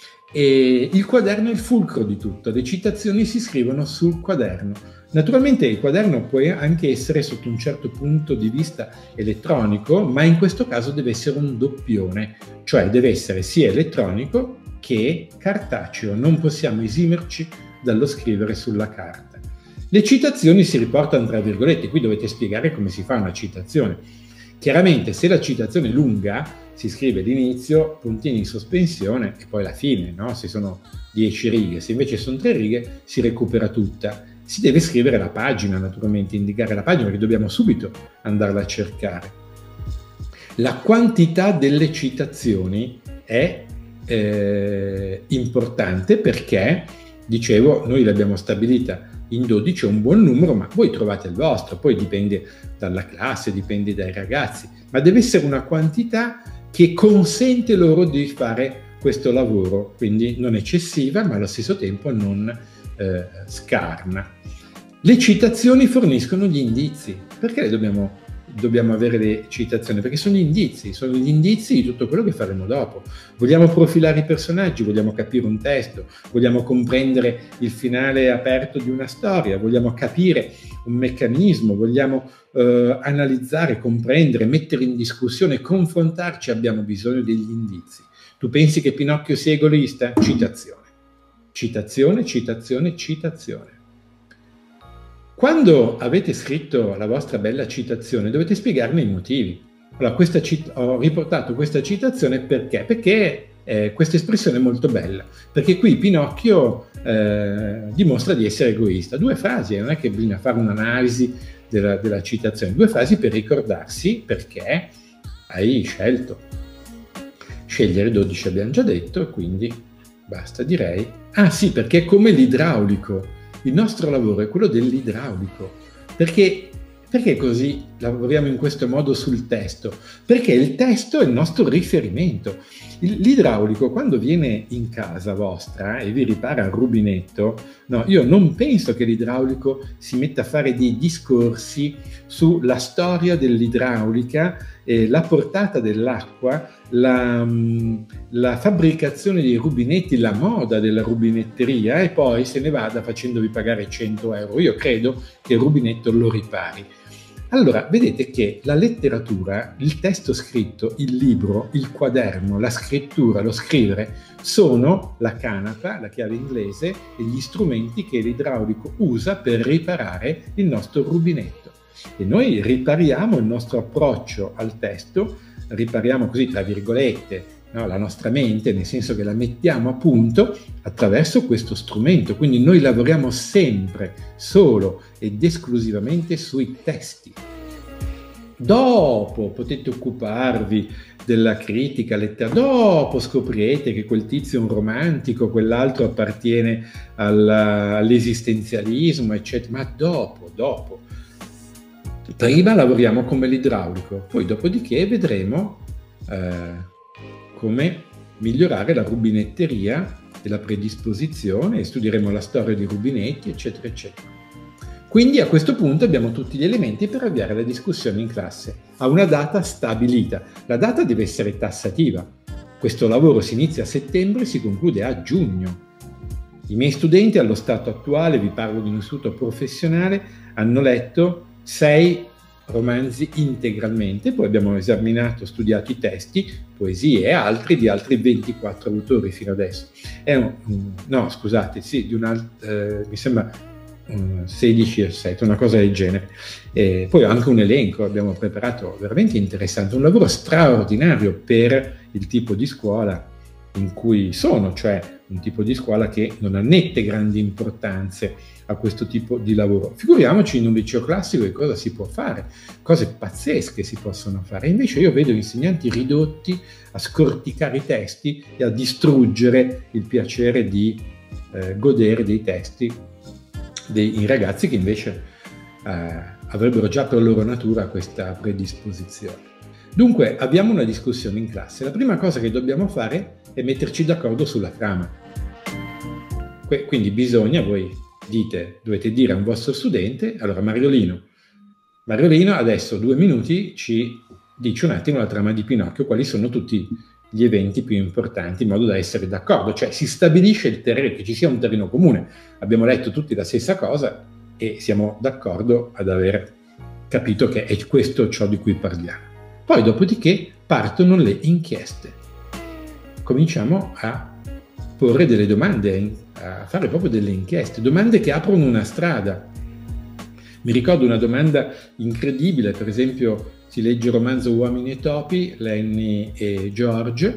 E il quaderno è il fulcro di tutto, le citazioni si scrivono sul quaderno. Naturalmente il quaderno può anche essere sotto un certo punto di vista elettronico, ma in questo caso deve essere un doppione, cioè deve essere sia elettronico che cartaceo, non possiamo esimerci dallo scrivere sulla carta. Le citazioni si riportano tra virgolette, qui dovete spiegare come si fa una citazione. Chiaramente se la citazione è lunga si scrive l'inizio, puntini in sospensione e poi la fine, no? Se sono 10 righe, se invece sono 3 righe si recupera tutta. Si deve scrivere la pagina, naturalmente, indicare la pagina perché dobbiamo subito andarla a cercare. La quantità delle citazioni è importante perché, dicevo, noi l'abbiamo stabilita in 12, è un buon numero, ma voi trovate il vostro, poi dipende dalla classe, dipende dai ragazzi, ma deve essere una quantità che consente loro di fare questo lavoro, quindi non eccessiva, ma allo stesso tempo non scarna. Le citazioni forniscono gli indizi. Perché dobbiamo avere le citazioni? Perché sono gli indizi di tutto quello che faremo dopo. Vogliamo profilare i personaggi, vogliamo capire un testo, vogliamo comprendere il finale aperto di una storia, vogliamo capire un meccanismo, vogliamo analizzare, comprendere, mettere in discussione, confrontarci, abbiamo bisogno degli indizi. Tu pensi che Pinocchio sia egoista? Citazione. Citazione, citazione, citazione. Quando avete scritto la vostra bella citazione dovete spiegarne i motivi. Allora, ho riportato questa citazione perché? Perché questa espressione è molto bella, perché qui Pinocchio dimostra di essere egoista. 2 frasi, non è che bisogna fare un'analisi della citazione, 2 frasi per ricordarsi perché hai scelto. Scegliere 12 abbiamo già detto, e quindi basta, direi. Ah sì, perché è come l'idraulico. Il nostro lavoro è quello dell'idraulico. Perché così lavoriamo in questo modo sul testo? Perché il testo è il nostro riferimento. L'idraulico, quando viene in casa vostra e vi ripara il rubinetto, no, io non penso che l'idraulico si metta a fare dei discorsi sulla storia dell'idraulica, la portata dell'acqua, la fabbricazione dei rubinetti, la moda della rubinetteria, e poi se ne vada facendovi pagare 100 euro. Io credo che il rubinetto lo ripari. Allora, vedete che la letteratura, il testo scritto, il libro, il quaderno, la scrittura, lo scrivere, sono la canapa, la chiave inglese, e gli strumenti che l'idraulico usa per riparare il nostro rubinetto. E noi ripariamo il nostro approccio al testo, ripariamo così, tra virgolette, no, la nostra mente, nel senso che la mettiamo a punto attraverso questo strumento. Quindi noi lavoriamo sempre, solo ed esclusivamente sui testi. Dopo potete occuparvi della critica letteraria, dopo scoprirete che quel tizio è un romantico, quell'altro appartiene all'esistenzialismo, eccetera, ma dopo. Prima lavoriamo come l'idraulico, poi dopodiché vedremo come migliorare la rubinetteria e la predisposizione, e studieremo la storia dei rubinetti, eccetera, eccetera. Quindi a questo punto abbiamo tutti gli elementi per avviare la discussione in classe a una data stabilita. La data deve essere tassativa. Questo lavoro si inizia a settembre e si conclude a giugno. I miei studenti allo stato attuale, vi parlo di un istituto professionale, hanno letto 6 romanzi integralmente, poi abbiamo esaminato, studiato i testi, poesie e altri di altri 24 autori fino adesso. Mi sembra 16 e 7, una cosa del genere. Poi anche un elenco abbiamo preparato veramente interessante, un lavoro straordinario per il tipo di scuola in cui sono, cioè un tipo di scuola che non annette grandi importanze a questo tipo di lavoro. Figuriamoci in un liceo classico che cosa si può fare, cose pazzesche si possono fare. Invece io vedo insegnanti ridotti a scorticare i testi e a distruggere il piacere di godere dei testi dei ragazzi che invece avrebbero già per loro natura questa predisposizione. Dunque abbiamo una discussione in classe. La prima cosa che dobbiamo fare è metterci d'accordo sulla trama. Quindi voi dovete dire a un vostro studente: allora Mariolino adesso 2 minuti ci dice un attimo la trama di Pinocchio, quali sono tutti gli eventi più importanti, in modo da essere d'accordo, cioè si stabilisce il terreno, che ci sia un terreno comune. Abbiamo letto tutti la stessa cosa e siamo d'accordo ad aver capito che è questo ciò di cui parliamo. Poi dopodiché partono le inchieste. Cominciamo a porre delle domande, a fare proprio delle inchieste, domande che aprono una strada. Mi ricordo una domanda incredibile, per esempio, si legge il romanzo Uomini e Topi, Lenny e George.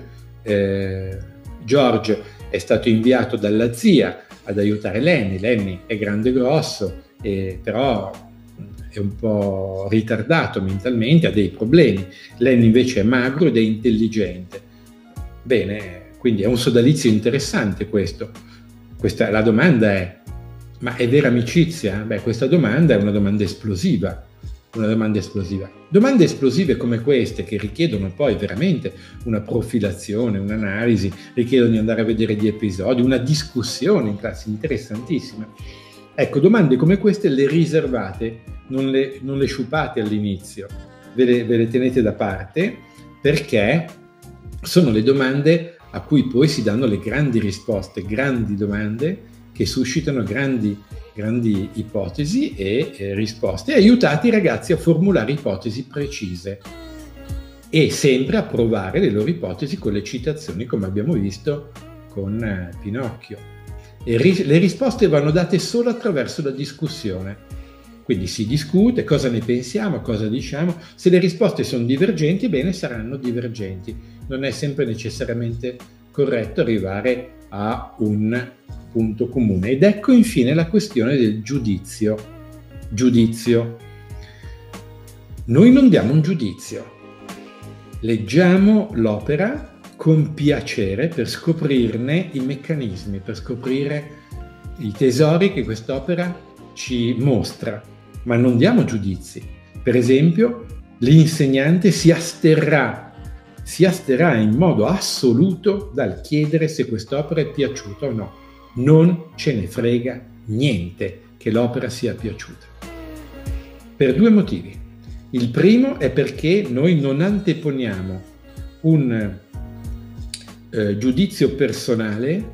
George è stato inviato dalla zia ad aiutare Lenny. Lenny è grande e grosso, però è un po' ritardato mentalmente, ha dei problemi. Lenny invece è magro ed è intelligente. Bene, quindi è un sodalizio interessante questo. La domanda è: ma è vera amicizia? Beh, questa domanda è una domanda esplosiva. Domande esplosive come queste, che richiedono poi veramente una profilazione, un'analisi, richiedono di andare a vedere gli episodi, una discussione in classe interessantissima. Ecco, domande come queste le riservate, non le sciupate all'inizio, ve le tenete da parte, perché sono le domande a cui poi si danno le grandi risposte, grandi domande che suscitano grandi ipotesi e risposte, e aiutate i ragazzi a formulare ipotesi precise e sempre a provare le loro ipotesi con le citazioni, come abbiamo visto con Pinocchio. E le risposte vanno date solo attraverso la discussione. Quindi si discute cosa ne pensiamo, cosa diciamo. Se le risposte sono divergenti, bene, saranno divergenti. Non è sempre necessariamente corretto arrivare a un punto comune. Ed ecco infine la questione del giudizio. Giudizio. Noi non diamo un giudizio. Leggiamo l'opera con piacere per scoprirne i meccanismi, per scoprire i tesori che quest'opera ci mostra, ma non diamo giudizi. Per esempio, l'insegnante si asterrà in modo assoluto dal chiedere se quest'opera è piaciuta o no. Non ce ne frega niente che l'opera sia piaciuta. Per due motivi. Il primo è perché noi non anteponiamo un giudizio personale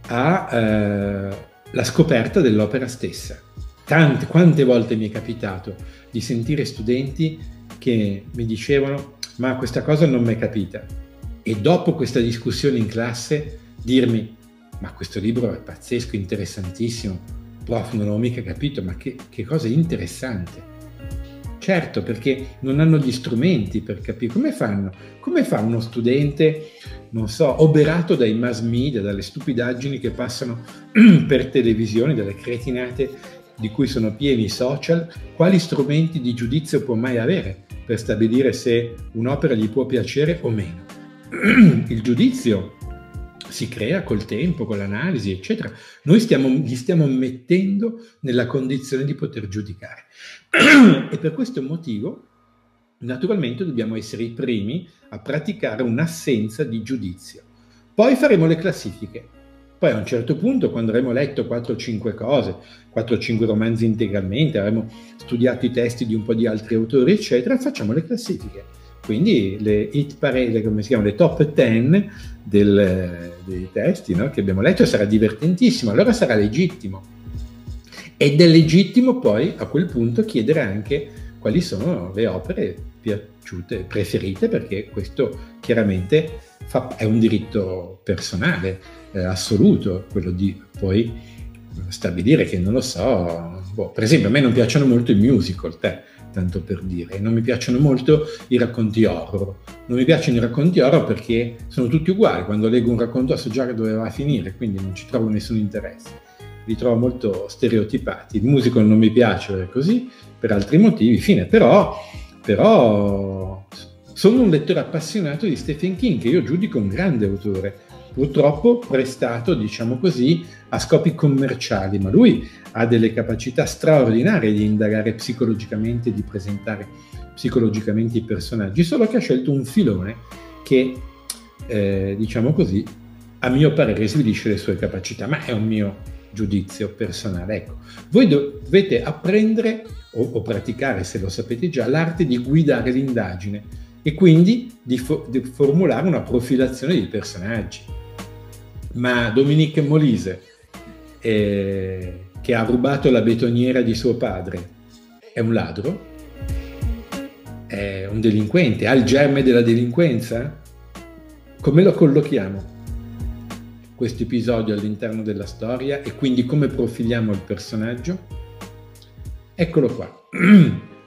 alla scoperta dell'opera stessa. Quante volte mi è capitato di sentire studenti che mi dicevano: ma questa cosa non mi è capita, e dopo questa discussione in classe dirmi: ma questo libro è pazzesco, interessantissimo, prof, non ho mica capito, ma che cosa interessante. Certo, perché non hanno gli strumenti per capire. Come fa uno studente, non so, oberato dai mass media, dalle stupidaggini che passano per televisione, dalle cretinate di cui sono pieni i social, quali strumenti di giudizio può mai avere per stabilire se un'opera gli può piacere o meno? Il giudizio si crea col tempo, con l'analisi, eccetera. Noi gli stiamo mettendo nella condizione di poter giudicare. E per questo motivo, naturalmente, dobbiamo essere i primi a praticare un'assenza di giudizio. Poi faremo le classifiche. Poi a un certo punto, quando avremo letto 4-5 cose, 4-5 romanzi integralmente, avremo studiato i testi di un po' di altri autori, eccetera, facciamo le classifiche. Quindi le come si chiamano, le top 10 dei testi, no, che abbiamo letto, sarà divertentissimo, allora sarà legittimo. Ed è legittimo poi a quel punto chiedere anche quali sono le opere piaciute, preferite, perché questo chiaramente è un diritto personale, assoluto, quello di poi stabilire che, non lo so, per esempio a me non piacciono molto i musical, tanto per dire, non mi piacciono molto i racconti horror. Non mi piacciono i racconti horror perché sono tutti uguali. Quando leggo un racconto so già che doveva finire, quindi non ci trovo nessun interesse. Li trovo molto stereotipati. Il musical non mi piace così, per altri motivi, fine. Però sono un lettore appassionato di Stephen King, che io giudico un grande autore, purtroppo prestato, diciamo così, a scopi commerciali, ma lui ha delle capacità straordinarie di indagare psicologicamente, di presentare psicologicamente i personaggi, solo che ha scelto un filone che, diciamo così, a mio parere svilisce le sue capacità, ma è un mio giudizio personale. Ecco, voi dovete apprendere o praticare, se lo sapete già, l'arte di guidare l'indagine e quindi di formulare una profilazione dei personaggi. Ma Dominique Molise, che ha rubato la betoniera di suo padre, è un ladro? È un delinquente? Ha il germe della delinquenza? Come lo collochiamo questo episodio all'interno della storia e quindi come profiliamo il personaggio? Eccolo qua.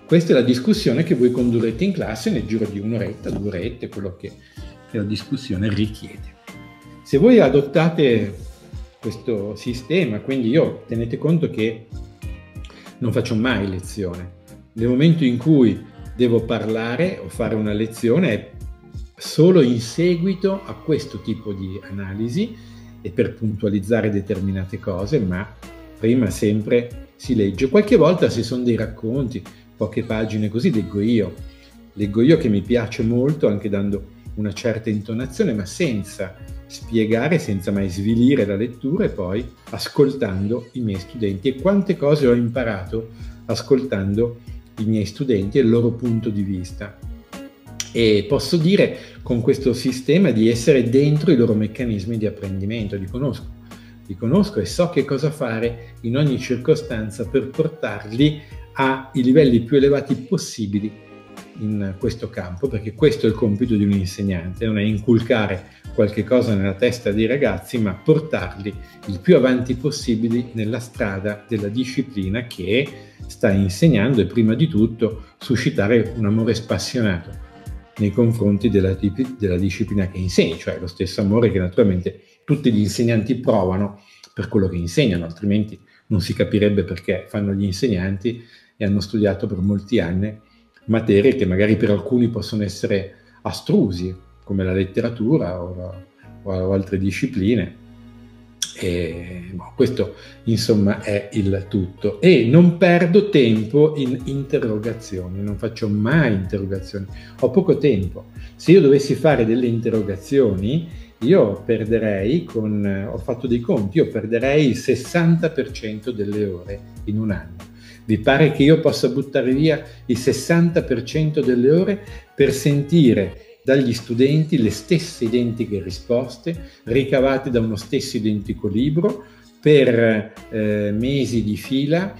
questa è la discussione che voi condurrete in classe nel giro di un'oretta, 2 orette, quello che la discussione richiede. Se voi adottate questo sistema, quindi tenete conto che non faccio mai lezione. Nel momento in cui devo parlare o fare una lezione è solo in seguito a questo tipo di analisi e per puntualizzare determinate cose, ma prima sempre si legge. Qualche volta se sono dei racconti, poche pagine così, leggo io che mi piace molto, anche dando una certa intonazione, ma senza spiegare, senza mai svilire la lettura, e poi ascoltando i miei studenti. E quante cose ho imparato ascoltando i miei studenti e il loro punto di vista. E posso dire con questo sistema di essere dentro i loro meccanismi di apprendimento, li conosco e so che cosa fare in ogni circostanza per portarli ai livelli più elevati possibili in questo campo, perché questo è il compito di un insegnante, non è inculcare qualche cosa nella testa dei ragazzi, ma portarli il più avanti possibili nella strada della disciplina che sta insegnando, e prima di tutto suscitare un amore spassionato nei confronti della disciplina che insegni, cioè lo stesso amore che naturalmente tutti gli insegnanti provano per quello che insegnano, altrimenti non si capirebbe perché fanno gli insegnanti e hanno studiato per molti anni materie che magari per alcuni possono essere astrusi, come la letteratura o altre discipline. Questo insomma è il tutto. E non perdo tempo in interrogazioni, non faccio mai interrogazioni, ho poco tempo. Se io dovessi fare delle interrogazioni, io perderei, ho fatto dei conti, io perderei il 60% delle ore in un anno. Vi pare che io possa buttare via il 60% delle ore per sentire dagli studenti le stesse identiche risposte ricavate da uno stesso identico libro per mesi di fila,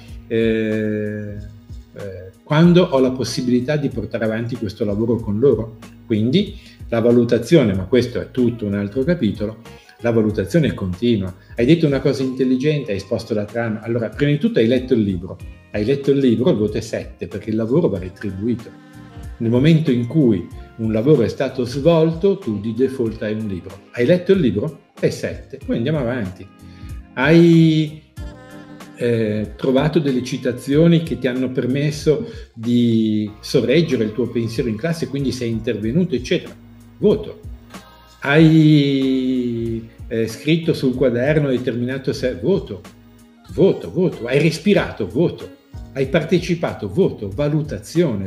quando ho la possibilità di portare avanti questo lavoro con loro? Quindi la valutazione, ma questo è tutto un altro capitolo, la valutazione è continua. Hai detto una cosa intelligente, hai esposto la trama, allora prima di tutto hai letto il libro, il voto è 7 perché il lavoro va retribuito. Nel momento in cui un lavoro è stato svolto, tu di default hai un libro. Hai letto il libro? È 7, poi andiamo avanti. Hai trovato delle citazioni che ti hanno permesso di sorreggere il tuo pensiero in classe, quindi sei intervenuto, eccetera. Voto. Hai scritto sul quaderno determinato voto. Hai respirato, voto. Hai partecipato, voto. Valutazione.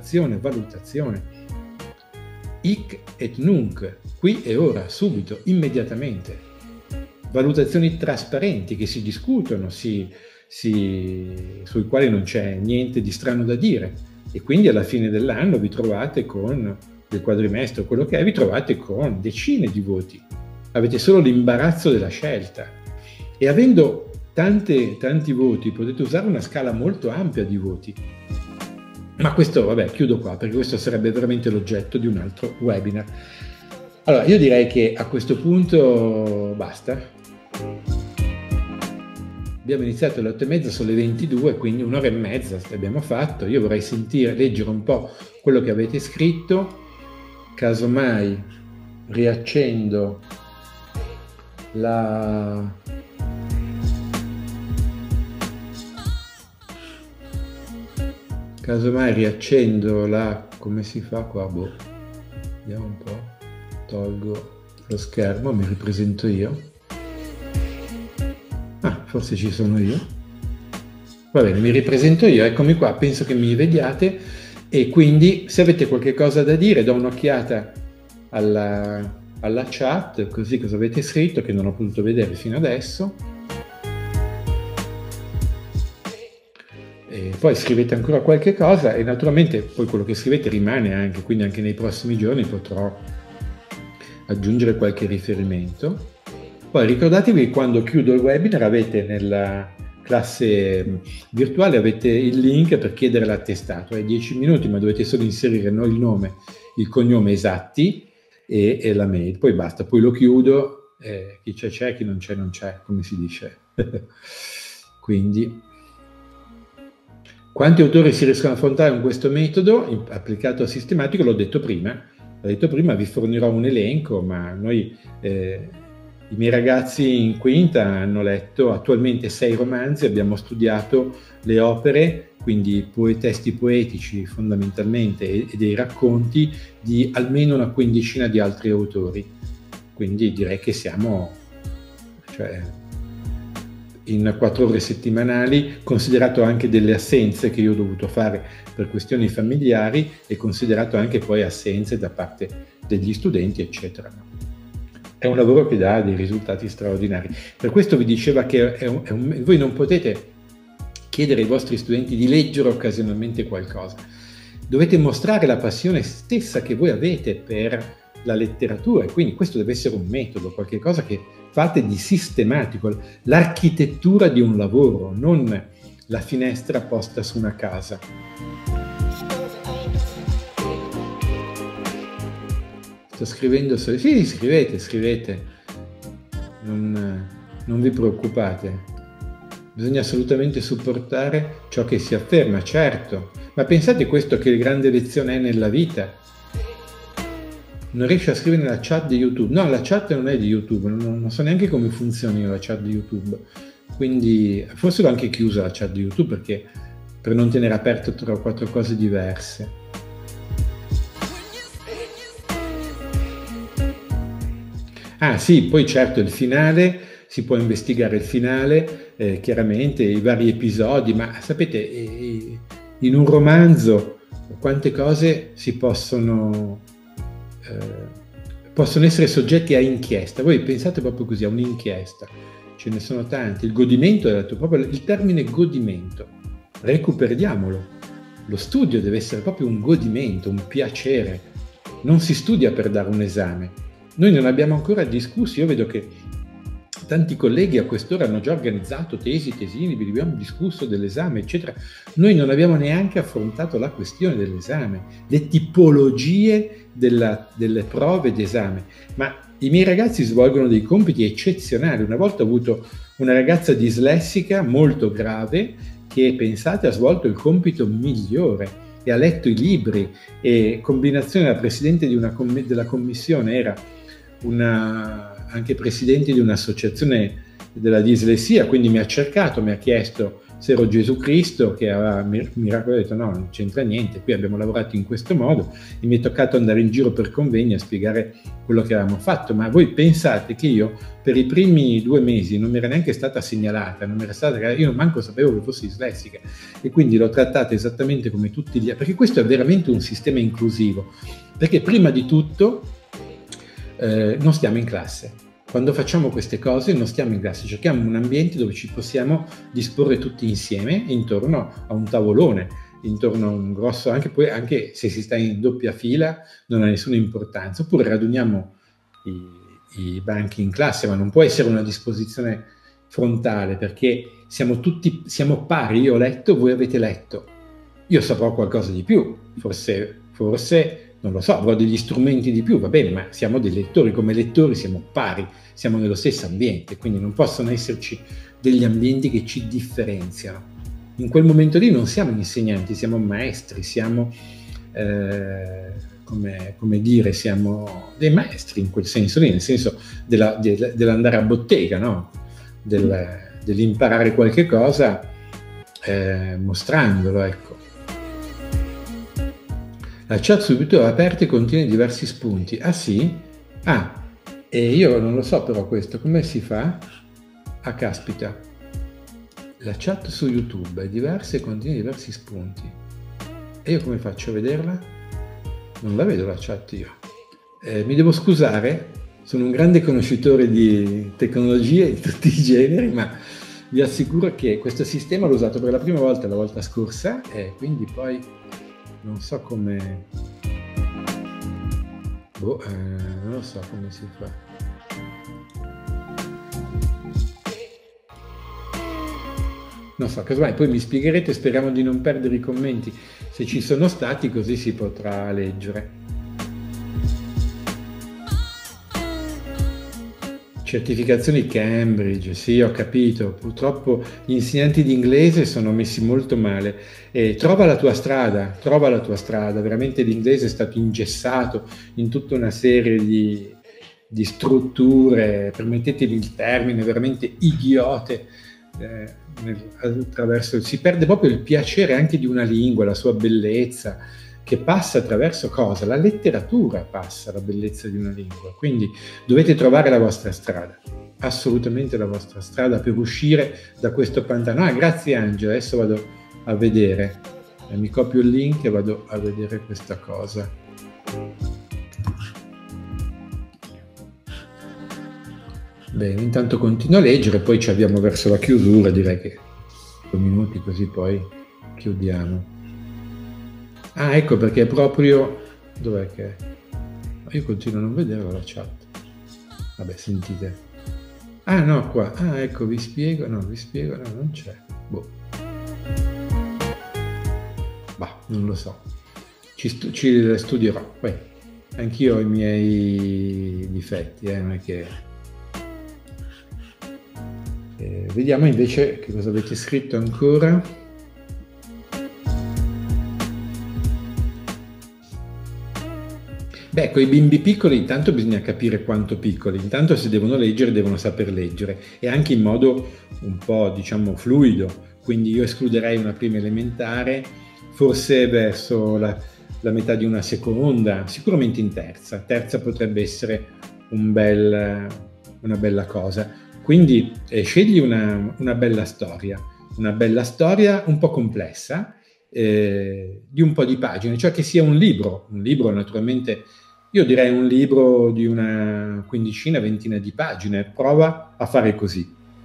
Hic et nunc, qui e ora, subito, immediatamente. Valutazioni trasparenti che si discutono, sui quali non c'è niente di strano da dire, e quindi alla fine dell'anno vi trovate con del quadrimestre o quello che è, vi trovate con decine di voti. Avete solo l'imbarazzo della scelta, e avendo tanti voti potete usare una scala molto ampia di voti. Ma questo, vabbè, chiudo qua, perché questo sarebbe veramente l'oggetto di un altro webinar. Allora, io direi che a questo punto basta. Abbiamo iniziato alle 8:30, sono le 22, quindi un'ora e mezza abbiamo fatto. Io vorrei leggere un po' quello che avete scritto. Casomai riaccendo la... come si fa qua? Boh. Vediamo un po'. Tolgo lo schermo, mi ripresento io. Ah, forse ci sono io. Va bene, mi ripresento io, eccomi qua, penso che mi vediate, e quindi se avete qualche cosa da dire do un'occhiata alla chat, così cosa avete scritto che non ho potuto vedere fino adesso. E poi scrivete ancora qualche cosa, e naturalmente poi quello che scrivete rimane anche, quindi anche nei prossimi giorni potrò aggiungere qualche riferimento. Poi ricordatevi che quando chiudo il webinar avete nella classe virtuale avete il link per chiedere l'attestato. È 10 minuti, ma dovete solo inserire il nome, il cognome esatti e la mail. Poi basta, poi lo chiudo, chi c'è, chi non c'è non c'è, come si dice. Quindi Quanti autori si riescono a affrontare con questo metodo applicato a sistematico? L'ho detto prima, vi fornirò un elenco, ma noi, i miei ragazzi in quinta hanno letto attualmente 6 romanzi, abbiamo studiato le opere, quindi testi poetici fondamentalmente e dei racconti di almeno una quindicina di altri autori, quindi direi che siamo, in 4 ore settimanali, considerato anche delle assenze che io ho dovuto fare per questioni familiari e considerato anche poi assenze da parte degli studenti, eccetera. È un lavoro che dà dei risultati straordinari. Per questo vi diceva che voi non potete chiedere ai vostri studenti di leggere occasionalmente qualcosa. Dovete mostrare la passione stessa che voi avete per la letteratura, e quindi questo deve essere un metodo, qualche cosa che fate di sistematico, l'architettura di un lavoro, non la finestra posta su una casa. Sto scrivendo, sì, scrivete, non vi preoccupate, bisogna assolutamente supportare ciò che si afferma, certo, ma pensate questo che grande lezione è nella vita. Non riesce a scrivere nella chat di YouTube. No, la chat non è di YouTube, non so neanche come funzioni la chat di YouTube. Quindi forse l'ho anche chiusa la chat di YouTube per non tenere aperto 3 o 4 cose diverse. Ah sì, poi certo il finale, si può investigare il finale, chiaramente i vari episodi, ma sapete, in un romanzo quante cose si possono essere soggetti a inchiesta. Voi pensate proprio così, a un'inchiesta, ce ne sono tanti. Il godimento, è proprio il termine godimento, recuperiamolo. Lo studio deve essere proprio un godimento, un piacere, non si studia per dare un esame. Noi non abbiamo ancora discusso, io vedo che tanti colleghi a quest'ora hanno già organizzato tesi, tesini, vi abbiamo discusso dell'esame, eccetera. Noi non abbiamo neanche affrontato la questione dell'esame, le tipologie delle prove d'esame. Ma i miei ragazzi svolgono dei compiti eccezionali. Una volta ho avuto una ragazza dislessica molto grave che, pensate, ha svolto il compito migliore e ha letto i libri, e combinazione da presidente della commissione, era anche presidente di un'associazione della dislessia, quindi mi ha cercato, mi ha chiesto se ero Gesù Cristo che aveva miracolo, ho detto no, non c'entra niente, qui abbiamo lavorato in questo modo, e mi è toccato andare in giro per convegni a spiegare quello che avevamo fatto. Ma voi pensate che io per i primi 2 mesi non mi era neanche stata segnalata, io non manco sapevo che fossi dislessica, e quindi l'ho trattata esattamente come tutti gli altri, perché questo è veramente un sistema inclusivo, perché prima di tutto non stiamo in classe. Quando facciamo queste cose non stiamo in classe, cerchiamo un ambiente dove ci possiamo disporre tutti insieme intorno a un tavolone, intorno a un grosso, anche se si sta in doppia fila non ha nessuna importanza, oppure raduniamo i banchi in classe, ma non può essere una disposizione frontale, perché siamo pari, io ho letto, voi avete letto, io saprò qualcosa di più, forse non lo so, avrò degli strumenti di più, va bene, ma siamo dei lettori, come lettori siamo pari, siamo nello stesso ambiente, quindi non possono esserci degli ambienti che ci differenziano. In quel momento lì non siamo insegnanti, siamo maestri, siamo, come dire, siamo dei maestri in quel senso lì, nel senso dell'andare a bottega, no? Dell'imparare qualche cosa mostrandolo, ecco. La chat subito aperta contiene diversi spunti. Ah sì? Ah, e io non lo so però questo, come si fa? Ah, caspita. La chat su YouTube è diversa e contiene diversi spunti. E io come faccio a vederla? Non la vedo la chat io. Mi devo scusare, sono un grande conoscitore di tecnologie di tutti i generi, ma vi assicuro che questo sistema l'ho usato per la prima volta la volta scorsa, e quindi poi non so come, non lo so come si fa. Non so, casomai poi mi spiegherete, speriamo di non perdere i commenti se ci sono stati, così si potrà leggere. Certificazioni Cambridge, sì, ho capito. Purtroppo gli insegnanti di inglese sono messi molto male. Trova la tua strada, trova la tua strada. Veramente l'inglese è stato ingessato in tutta una serie di strutture, permettetemi il termine, veramente idiote. Si perde proprio il piacere anche di una lingua, la sua bellezza, che passa attraverso cosa? La letteratura passa la bellezza di una lingua, quindi dovete trovare la vostra strada, assolutamente la vostra strada per uscire da questo pantano. Ah, grazie Angela, adesso vado a vedere, mi copio il link e vado a vedere questa cosa. Bene, intanto continuo a leggere, poi ci avviamo verso la chiusura, direi che 2 minuti così poi chiudiamo. Ah, ecco perché è proprio... Dov'è che... Io continuo a non vedere la chat. Vabbè, sentite. Ah, no, qua. Ah, ecco, vi spiego. No, non c'è. Boh. Bah, non lo so. Ci studierò. Poi, anch'io ho i miei difetti, non è che... vediamo invece che cosa avete scritto ancora. Beh, con i bimbi piccoli intanto bisogna capire quanto piccoli, intanto se devono leggere devono saper leggere e anche in modo un po' diciamo fluido, quindi io escluderei una prima elementare, forse verso la metà di una seconda, sicuramente in terza potrebbe essere una bella cosa, quindi scegli una bella storia un po' complessa, di un po' di pagine, cioè che sia un libro naturalmente, io direi un libro di una quindicina, ventina di pagine, prova a fare così.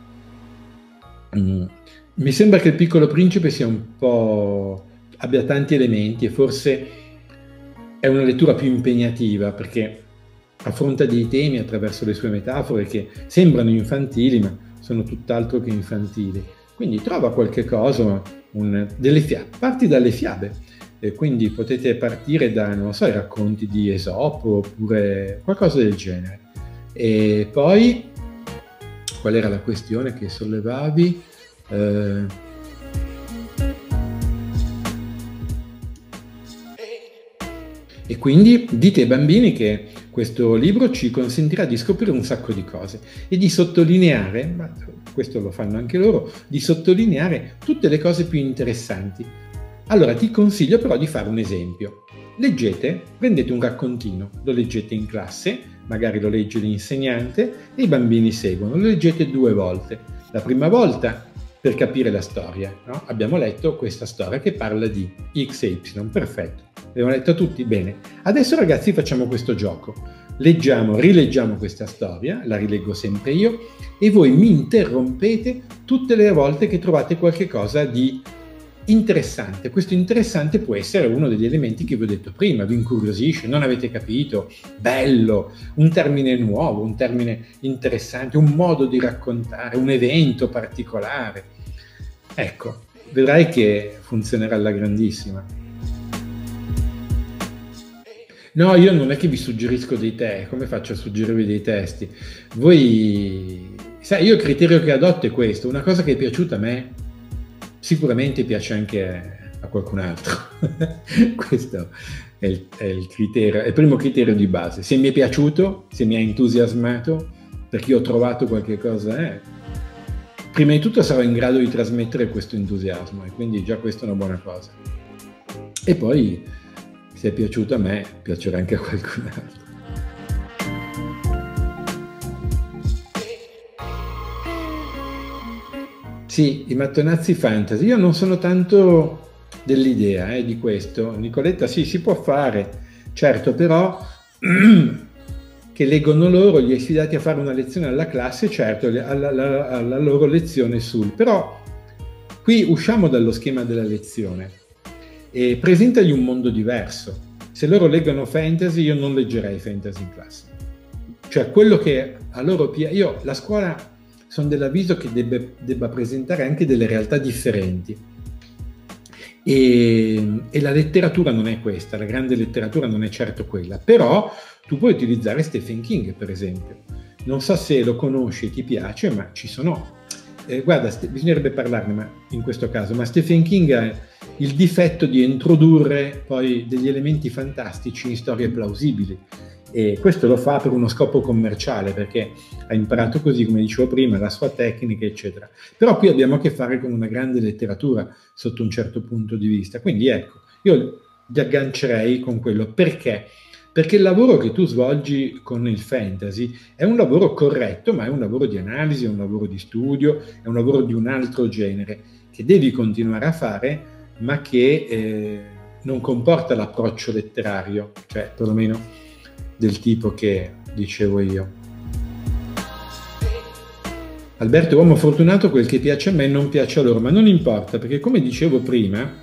Mi sembra che Il Piccolo Principe sia abbia tanti elementi e forse è una lettura più impegnativa perché affronta dei temi attraverso le sue metafore che sembrano infantili ma sono tutt'altro che infantili. Quindi trova qualche cosa, delle fiabe, parti dalle fiabe, quindi potete partire da, non so, i racconti di Esopo oppure qualcosa del genere. E poi, qual era la questione che sollevavi? E quindi dite ai bambini che questo libro ci consentirà di scoprire un sacco di cose e di sottolineare, ma questo lo fanno anche loro, di sottolineare tutte le cose più interessanti. Allora ti consiglio però di fare un esempio. Prendete un raccontino, lo leggete in classe, magari lo legge l'insegnante e i bambini seguono, lo leggete 2 volte. La prima volta per capire la storia, no? Abbiamo letto questa storia che parla di X e Y, perfetto. Abbiamo letto tutti? Bene. Adesso ragazzi facciamo questo gioco. Rileggiamo questa storia, la rileggo sempre io, e voi mi interrompete tutte le volte che trovate qualche cosa di interessante. Questo interessante può essere uno degli elementi che vi ho detto prima, vi incuriosisce, non avete capito, bello, un termine nuovo, un termine interessante, un modo di raccontare, un evento particolare. Ecco, vedrai che funzionerà alla grandissima. No, io non è che vi suggerisco dei testi, come faccio a suggerirvi dei testi? Voi, sai, io il criterio che adotto è questo, una cosa che è piaciuta a me, sicuramente piace anche a qualcun altro. Questo è il criterio, è il primo criterio di base. Se mi è piaciuto, se mi ha entusiasmato, perché io ho trovato qualche cosa, prima di tutto sarò in grado di trasmettere questo entusiasmo e quindi già questa è una buona cosa. E poi, se è piaciuto a me, piacerà anche a qualcun altro. Sì, i mattonazzi fantasy. Io non sono tanto dell'idea di questo. Nicoletta, sì, si può fare, certo, però che leggono loro, li hai sfidati a fare una lezione alla classe, certo, alla loro lezione però qui usciamo dallo schema della lezione e presentagli un mondo diverso. Se loro leggono fantasy, io non leggerei fantasy in classe. Cioè, quello che a loro piace... Io, la scuola... sono dell'avviso che debba presentare anche delle realtà differenti e la letteratura non è questa, la grande letteratura non è certo quella, però tu puoi utilizzare Stephen King per esempio, non so se lo conosci e ti piace, ma ci sono... guarda, bisognerebbe parlarne ma in questo caso, ma Stephen King ha il difetto di introdurre poi degli elementi fantastici in storie plausibili. E questo lo fa per uno scopo commerciale, perché ha imparato così, come dicevo prima, la sua tecnica, eccetera. Però qui abbiamo a che fare con una grande letteratura sotto un certo punto di vista. Quindi ecco, io ti aggancerei con quello. Perché? Perché il lavoro che tu svolgi con il fantasy è un lavoro corretto, ma è un lavoro di analisi, è un lavoro di studio, è un lavoro di un altro genere, che devi continuare a fare, ma che non comporta l'approccio letterario, cioè perlomeno del tipo che dicevo io. Alberto, uomo fortunato, quel che piace a me non piace a loro, ma non importa, perché come dicevo prima,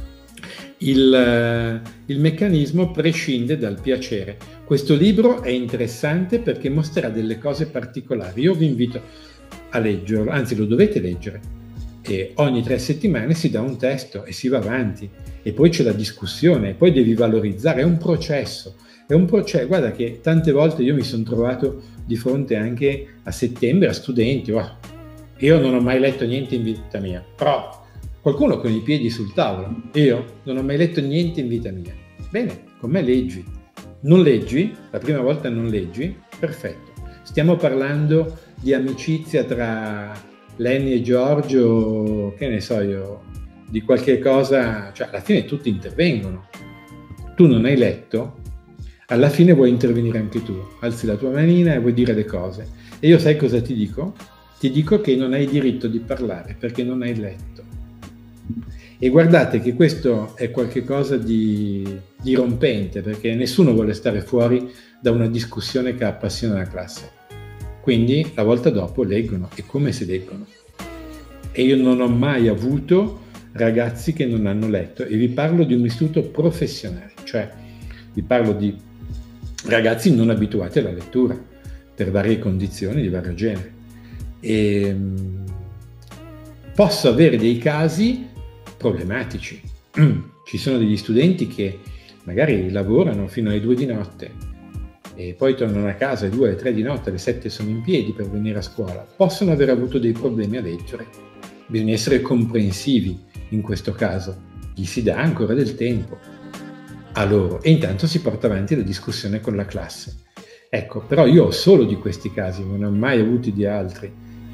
il meccanismo prescinde dal piacere. Questo libro è interessante perché mostrerà delle cose particolari. Io vi invito a leggerlo, anzi lo dovete leggere. E ogni 3 settimane si dà un testo e si va avanti. E poi c'è la discussione, e poi devi valorizzare, è un processo. Guarda che tante volte io mi sono trovato di fronte anche a settembre a studenti, io non ho mai letto niente in vita mia, però qualcuno con i piedi sul tavolo, io non ho mai letto niente in vita mia. Bene, con me leggi. Non leggi? La prima volta non leggi? Perfetto. Stiamo parlando di amicizia tra Lenny e Giorgio, che ne so io, di qualche cosa, cioè alla fine tutti intervengono. Tu non hai letto? Alla fine vuoi intervenire anche tu, alzi la tua manina e vuoi dire le cose. E io sai cosa ti dico? Ti dico che non hai diritto di parlare perché non hai letto. E guardate che questo è qualcosa di rompente, perché nessuno vuole stare fuori da una discussione che appassiona la classe. Quindi la volta dopo leggono, e come si leggono. E io non ho mai avuto ragazzi che non hanno letto, e vi parlo di un istituto professionale, cioè vi parlo di ragazzi non abituati alla lettura per varie condizioni di vario genere. E posso avere dei casi problematici. Ci sono degli studenti che magari lavorano fino alle 2 di notte e poi tornano a casa alle 2, alle 3 di notte, alle 7 sono in piedi per venire a scuola. Possono aver avuto dei problemi a leggere. Bisogna essere comprensivi in questo caso. Gli si dà ancora del tempo a loro e intanto si porta avanti la discussione con la classe. Ecco, però io ho solo di questi casi, non ne ho mai avuti di altri.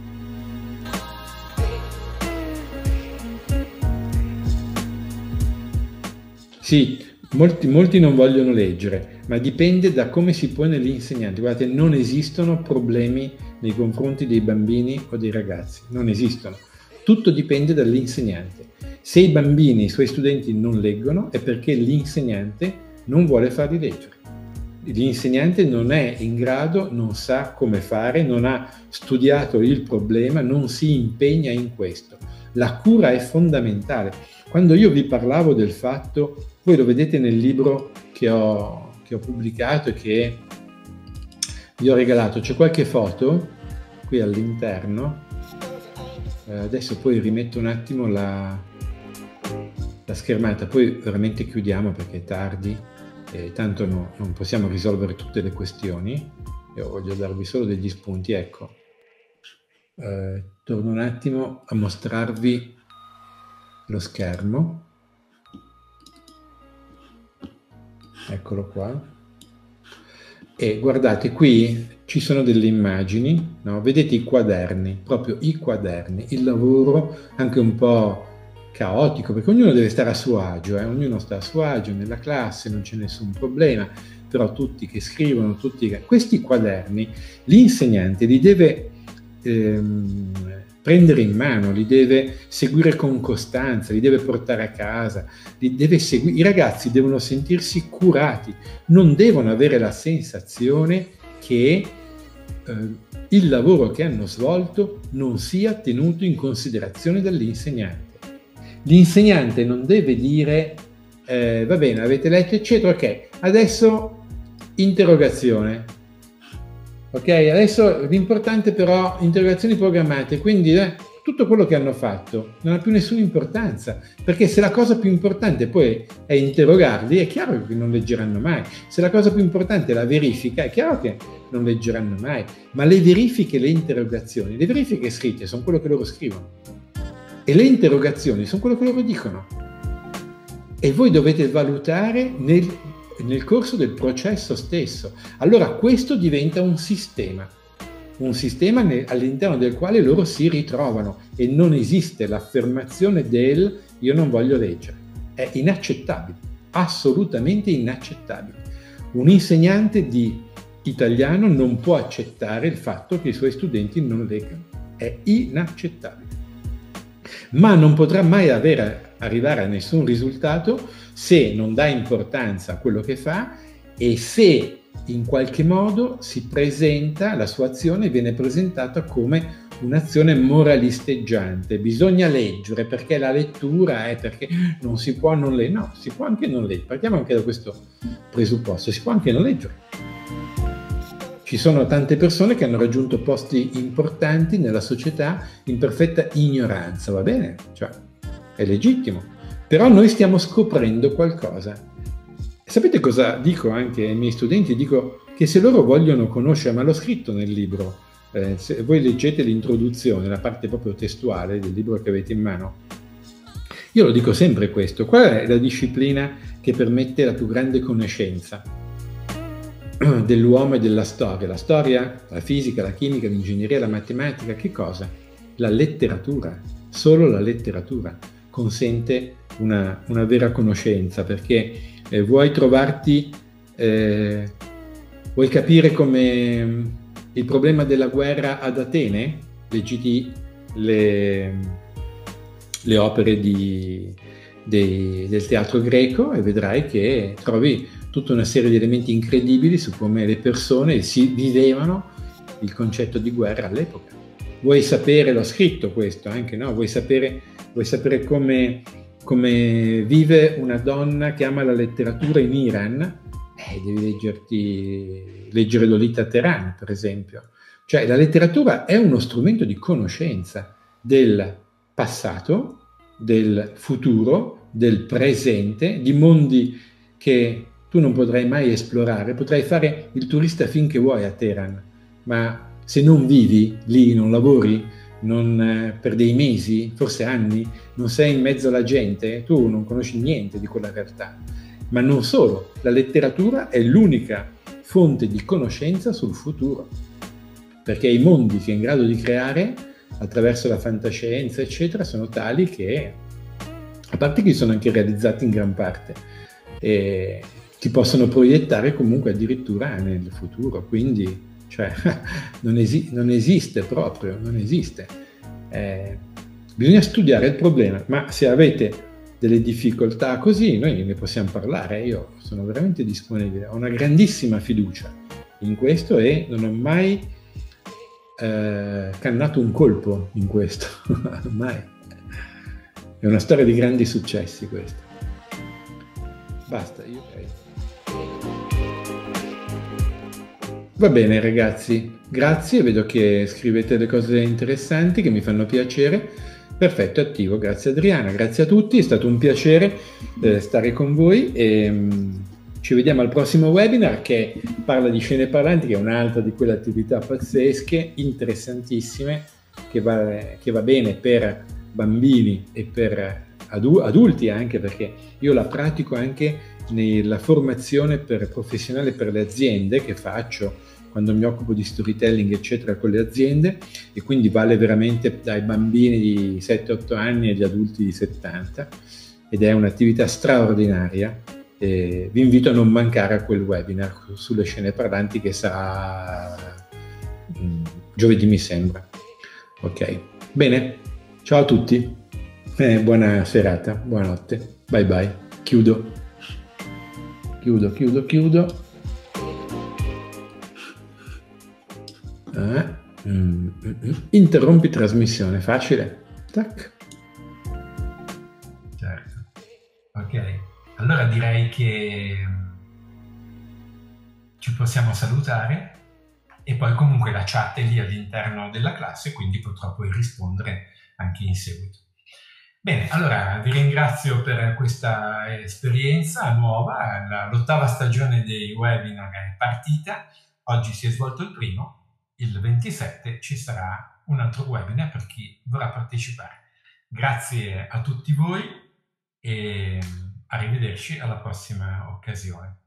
Sì, molti non vogliono leggere, ma dipende da come si pone l'insegnante. Guardate, non esistono problemi nei confronti dei bambini o dei ragazzi, non esistono. Tutto dipende dall'insegnante. Se i bambini, i suoi studenti non leggono è perché l'insegnante non vuole farli leggere. L'insegnante non è in grado, non sa come fare, non ha studiato il problema, non si impegna in questo. La cura è fondamentale. Quando io vi parlavo del fatto, voi lo vedete nel libro che ho pubblicato e che vi ho regalato, c'è qualche foto qui all'interno. Adesso poi rimetto un attimo la schermata, poi veramente chiudiamo perché è tardi e tanto non possiamo risolvere tutte le questioni. Io voglio darvi solo degli spunti, ecco. Torno un attimo a mostrarvi lo schermo. Eccolo qua. E guardate, qui ci sono delle immagini, no? Vedete i quaderni, proprio i quaderni, il lavoro anche un po' caotico, perché ognuno deve stare a suo agio, ognuno sta a suo agio nella classe, non c'è nessun problema, però tutti che scrivono, questi quaderni, l'insegnante li deve prendere in mano, li deve seguire con costanza, li deve portare a casa, i ragazzi devono sentirsi curati, non devono avere la sensazione che il lavoro che hanno svolto non sia tenuto in considerazione dall'insegnante. L'insegnante non deve dire va bene, avete letto eccetera, ok, adesso interrogazione. Ok, adesso l'importante però interrogazioni programmate, quindi tutto quello che hanno fatto non ha più nessuna importanza, perché se la cosa più importante poi è interrogarli, è chiaro che non leggeranno mai. Se la cosa più importante è la verifica, è chiaro che non leggeranno mai. Ma le verifiche, le interrogazioni, le verifiche scritte sono quello che loro scrivono e le interrogazioni sono quello che loro dicono. E voi dovete valutare nel corso del processo stesso. Allora questo diventa un sistema all'interno del quale loro si ritrovano, e non esiste l'affermazione del io non voglio leggere. È inaccettabile, assolutamente inaccettabile. Un insegnante di italiano non può accettare il fatto che i suoi studenti non leggano. È inaccettabile. Ma non potrà mai arrivare a nessun risultato se non dà importanza a quello che fa e se in qualche modo si presenta, la sua azione viene presentata come un'azione moralisteggiante. Bisogna leggere perché la lettura è perché non si può non leggere. No, si può anche non leggere. Partiamo anche da questo presupposto, si può anche non leggere. Ci sono tante persone che hanno raggiunto posti importanti nella società in perfetta ignoranza, va bene? Cioè, è legittimo. Però noi stiamo scoprendo qualcosa. Sapete cosa dico anche ai miei studenti? Dico che se loro vogliono conoscere, ma l'ho scritto nel libro, se voi leggete l'introduzione, la parte proprio testuale del libro che avete in mano, io lo dico sempre questo: qual è la disciplina che permette la più grande conoscenza dell'uomo e della storia? La storia, la fisica, la chimica, l'ingegneria, la matematica, che cosa? La letteratura. Solo la letteratura consente una vera conoscenza, perché vuoi trovarti, vuoi capire come il problema della guerra ad Atene? Leggiti le opere del teatro greco e vedrai che trovi tutta una serie di elementi incredibili su come le persone si vivevano il concetto di guerra all'epoca. Vuoi sapere, l'ho scritto questo anche, no? Vuoi sapere come vive una donna che ama la letteratura in Iran? Devi leggere Lolita Teheran, per esempio. Cioè, la letteratura è uno strumento di conoscenza del passato, del futuro, del presente, di mondi che tu non potrai mai esplorare. Potrai fare il turista finché vuoi a Teheran, ma se non vivi lì, non lavori, per dei mesi, forse anni, non sei in mezzo alla gente, tu non conosci niente di quella realtà. Ma non solo, la letteratura è l'unica fonte di conoscenza sul futuro, perché i mondi che è in grado di creare attraverso la fantascienza, eccetera, sono tali che, a parte che sono anche realizzati in gran parte, ti possono proiettare comunque addirittura nel futuro, quindi cioè, non esiste proprio, non esiste. Bisogna studiare il problema, ma se avete delle difficoltà così, noi ne possiamo parlare. Io sono veramente disponibile, ho una grandissima fiducia in questo e non ho mai cannato un colpo in questo, mai. È una storia di grandi successi questa. Basta, io credo. Va bene ragazzi, grazie, vedo che scrivete le cose interessanti che mi fanno piacere. Perfetto, attivo, grazie Adriana, grazie a tutti, è stato un piacere stare con voi e ci vediamo al prossimo webinar che parla di scene parlanti, che è un'altra di quelle attività pazzesche, interessantissime, che va bene per bambini e per adulti anche, perché io la pratico anche nella formazione professionale per le aziende che faccio quando mi occupo di storytelling eccetera con le aziende, e quindi vale veramente dai bambini di 7-8 anni agli adulti di 70 ed è un'attività straordinaria. Vi invito a non mancare a quel webinar sulle scene parlanti che sarà giovedì mi sembra. Ok, bene, ciao a tutti, buona serata, buonanotte, bye bye, chiudo. Interrompi trasmissione, facile. Tac. Certo. Ok, allora direi che ci possiamo salutare e poi comunque la chat è lì all'interno della classe, quindi potrò poi rispondere anche in seguito. Bene, allora vi ringrazio per questa esperienza nuova, l'8ª stagione dei webinar è partita, oggi si è svolto il primo, il 27 ci sarà un altro webinar per chi vorrà partecipare. Grazie a tutti voi e arrivederci alla prossima occasione.